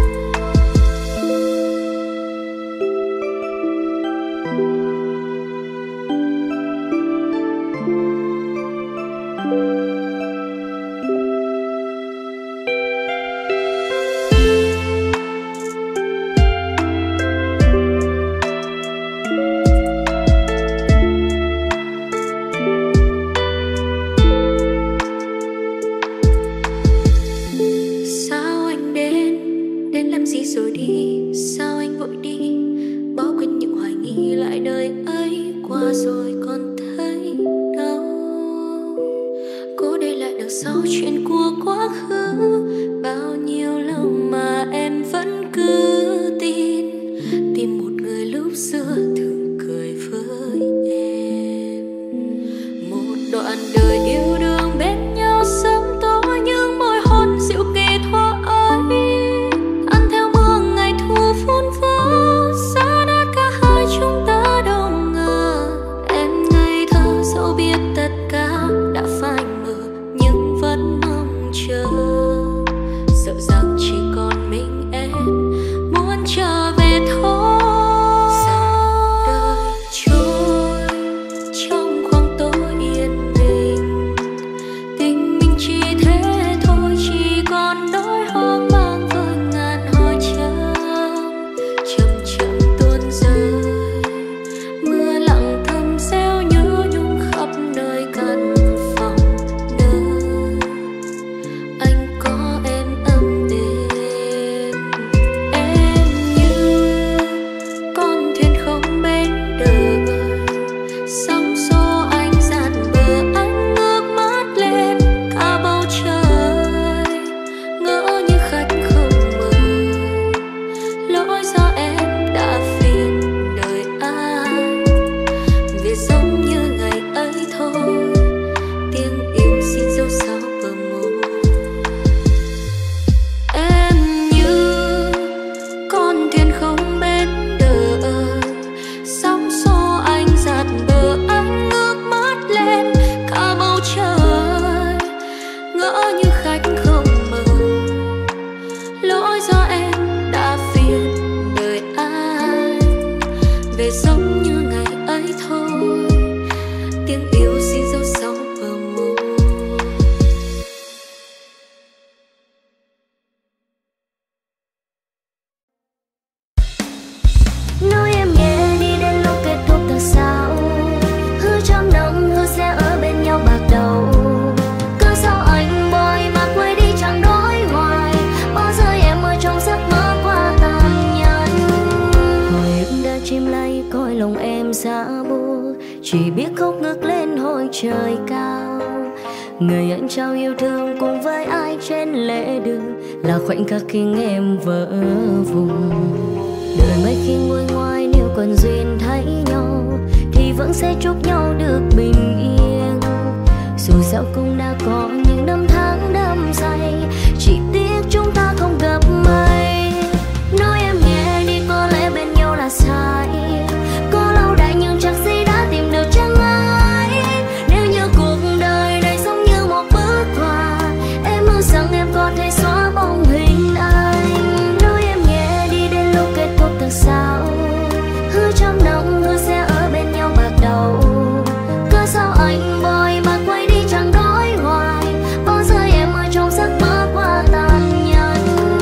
Sao anh đến làm gì rồi đi, sao anh vội đi, bỏ quên những hoài nghi lại đời ấy qua rồi còn thấy đau. Cố để lại đằng sau chuyện của quá khứ, bao nhiêu lâu mà em vẫn cứ tin, tìm một người lúc xưa thường cười với em. Một đoạn đời yêu đương bên nhau sớm tối, những môi hôn dịu kỳ thuở ấy, ăn theo mưa ngày thu phun vỡ, xa đã cả hai chúng ta đâu ngờ. Người anh trao yêu thương cùng với ai trên lễ đường là khoảnh khắc khiến em vỡ vùng. Đời mấy khi nguôi ngoai, nếu còn duyên thấy nhau thì vẫn sẽ chúc nhau được bình yên. Dù sao cũng đã có những năm tháng đắm say, chỉ tiếc chúng ta không gặp may. Nói em nghe đi, có lẽ bên nhau là sai. Có lâu đài nhưng chắc gì đã tìm được chẳng ai. Nếu như cuộc đời này giống như một bức họa, em mong rằng em có thể xóa bóng hình anh. Nói em nghe đi, đến lúc kết thúc thật sao? Hứa trăm năm hứa sẽ ở bên nhau bạc đầu. Cớ sao anh vội mà quay đi chẳng nói hoài? Bao giờ em ở trong giấc mơ quá tàn nhẫn.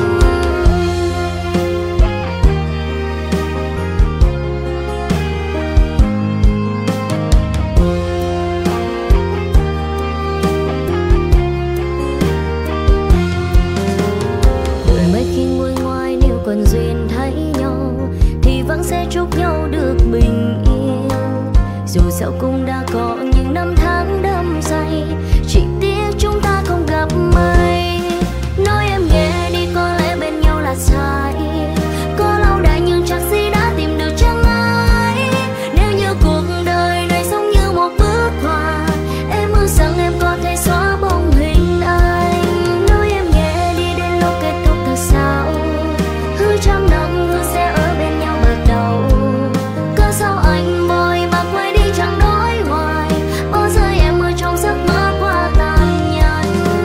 Đời mấy khi nguôi ngoai, nếu còn duyên thấy nhau thì vẫn sẽ chúc nhau được bình yên. Dù sao cũng đã có những năm tháng đắm say, chỉ tiếc chúng ta không gặp may. Nói em nghe đi, có lẽ bên nhau là sai. Có lâu đài nhưng chắc gì đã tìm được chẳng ai. Nếu như cuộc đời này giống như một bức họa, em mong rằng em có thể xóa bóng hình anh. Nói em nghe đi, đến lúc kết thúc thật sao? Hứa trăm năm hứa sẽ ở bên nhau bạc đầu. Cớ sao anh vội mà quay đi chẳng nói hoài? Bao giờ em ở trong giấc mơ quá tàn nhẫn.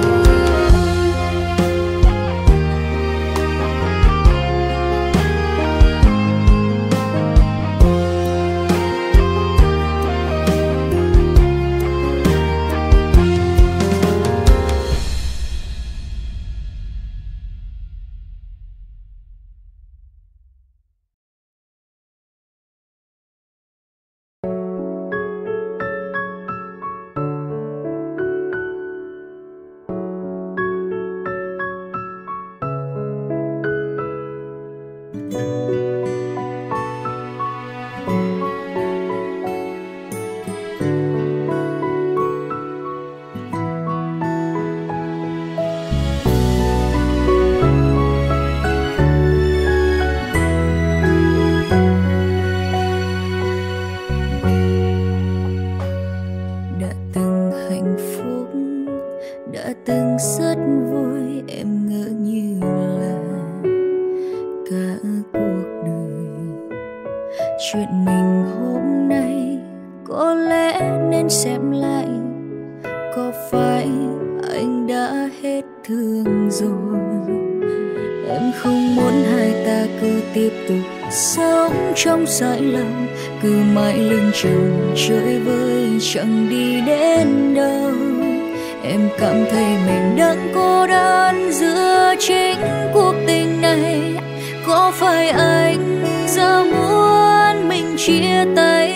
Đã từng hạnh phúc, đã từng rất vui, em ngỡ như là cả cuộc đời. Chuyện mình hôm nay có lẽ nên xem lại, có phải anh đã hết thương rồi? Em không muốn hai ta cứ tiếp tục sống trong sai lầm, cứ mãi lưng chừng chơi vơi chẳng đi đến đâu. Em cảm thấy mình đang cô đơn giữa chính cuộc tình này. Có phải anh giờ muốn mình chia tay?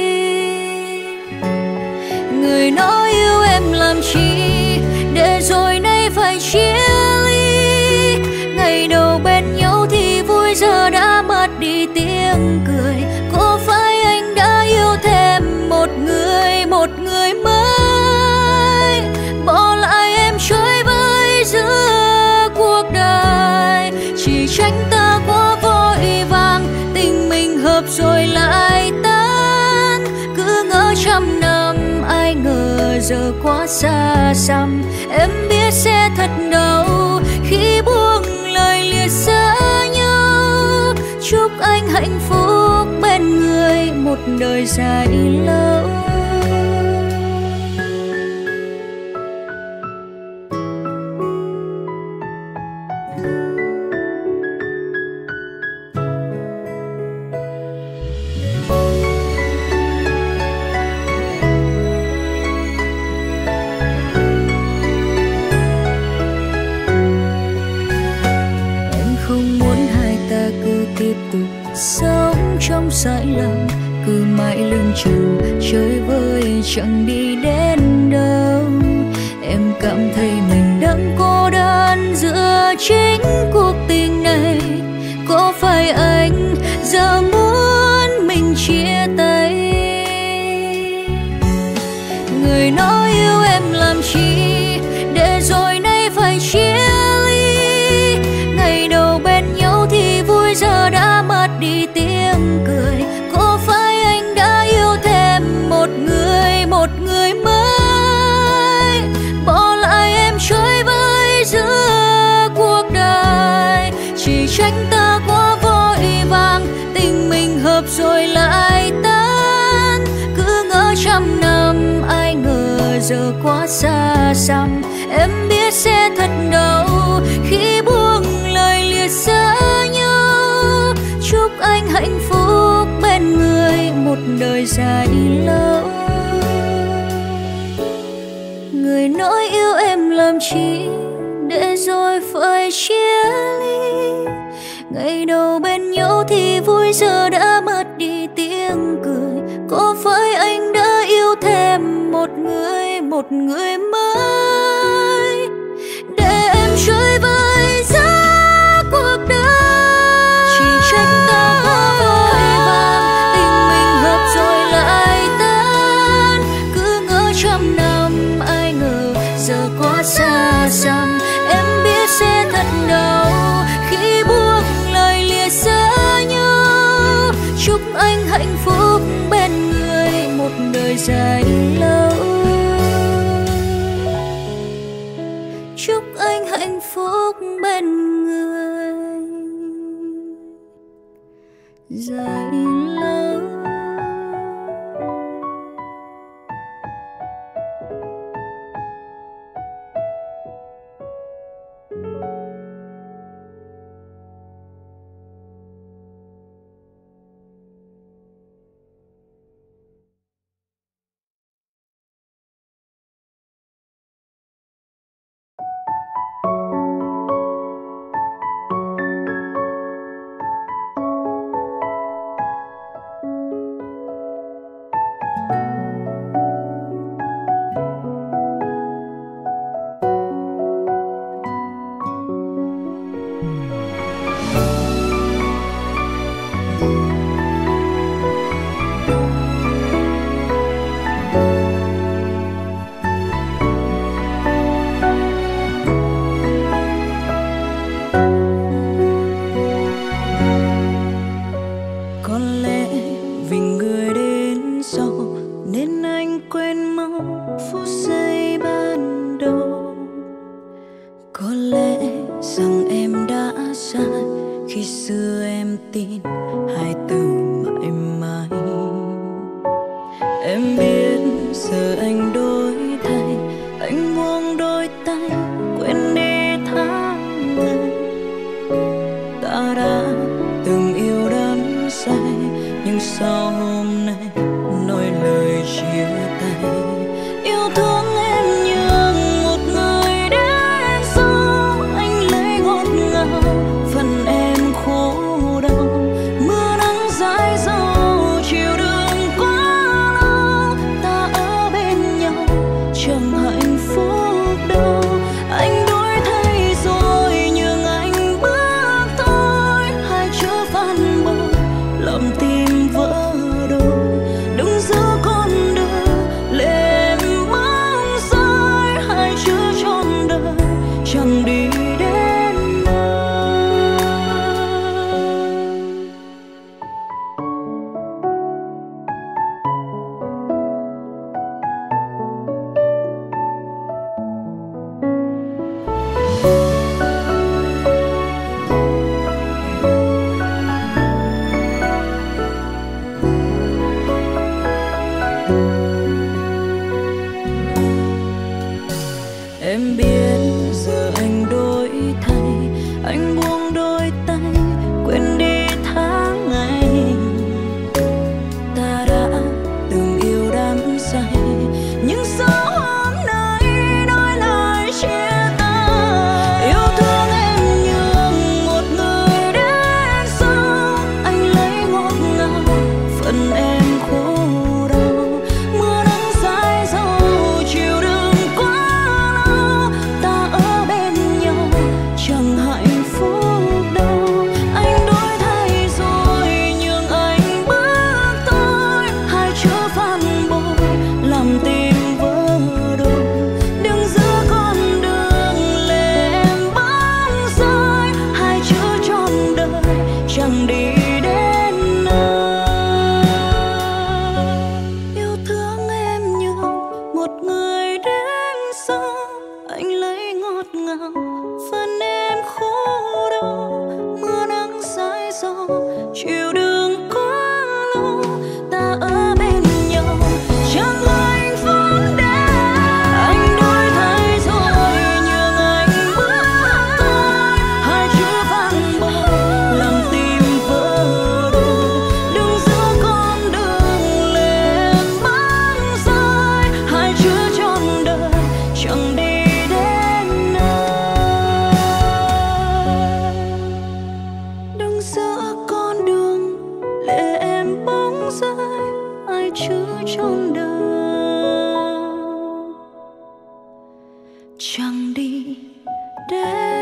Người nói yêu em làm chi, để rồi nay phải chia ly. Ngày đầu bên nhau thì vui, giờ đã mất đi tiếng cười. Có phải anh đã yêu thêm một người mới, bỏ lại em chơi vơi giữa cuộc đời? Chỉ trách ta quá vội vàng, tình mình hợp rồi lại tan. Cứ ngỡ trăm năm, ai ngờ giờ quá xa xăm. Em biết sẽ thật đau khi buông lời lìa xa nhau. Chúc anh hạnh phúc bên người một đời dài lâu. Sống trong sai lầm, cứ mãi lưng chừng chơi vơi chẳng đi đến đâu. Em cảm thấy mình đang cô đơn giữa chính cuộc tình này. Có phải anh giờ muốn mình chia tay? Người nói yêu em làm chi, xa xăm. Em biết sẽ thật đau khi buông lời lìa xa nhau. Chúc anh hạnh phúc bên người một đời dài lâu. Người nói yêu em làm chi để rồi phải chia ly. Ngày đầu bên nhau thì vui, giờ đã mất đi tiếng cười. Có phải anh đã yêu thêm một người mới để em trôi vơi giá cuộc đời? Chỉ trách ta quá vội vàng, tình mình hợp rồi lại tan. Cứ ngỡ trăm năm ai ngờ giờ quá xa xăm. Em biết sẽ thật đau khi buông lời lìa xa nhau. Chúc anh hạnh phúc bên người một đời dài lâu. Chúc anh hạnh phúc bên người dài lâu. Em biết giờ anh đôi chẳng đi để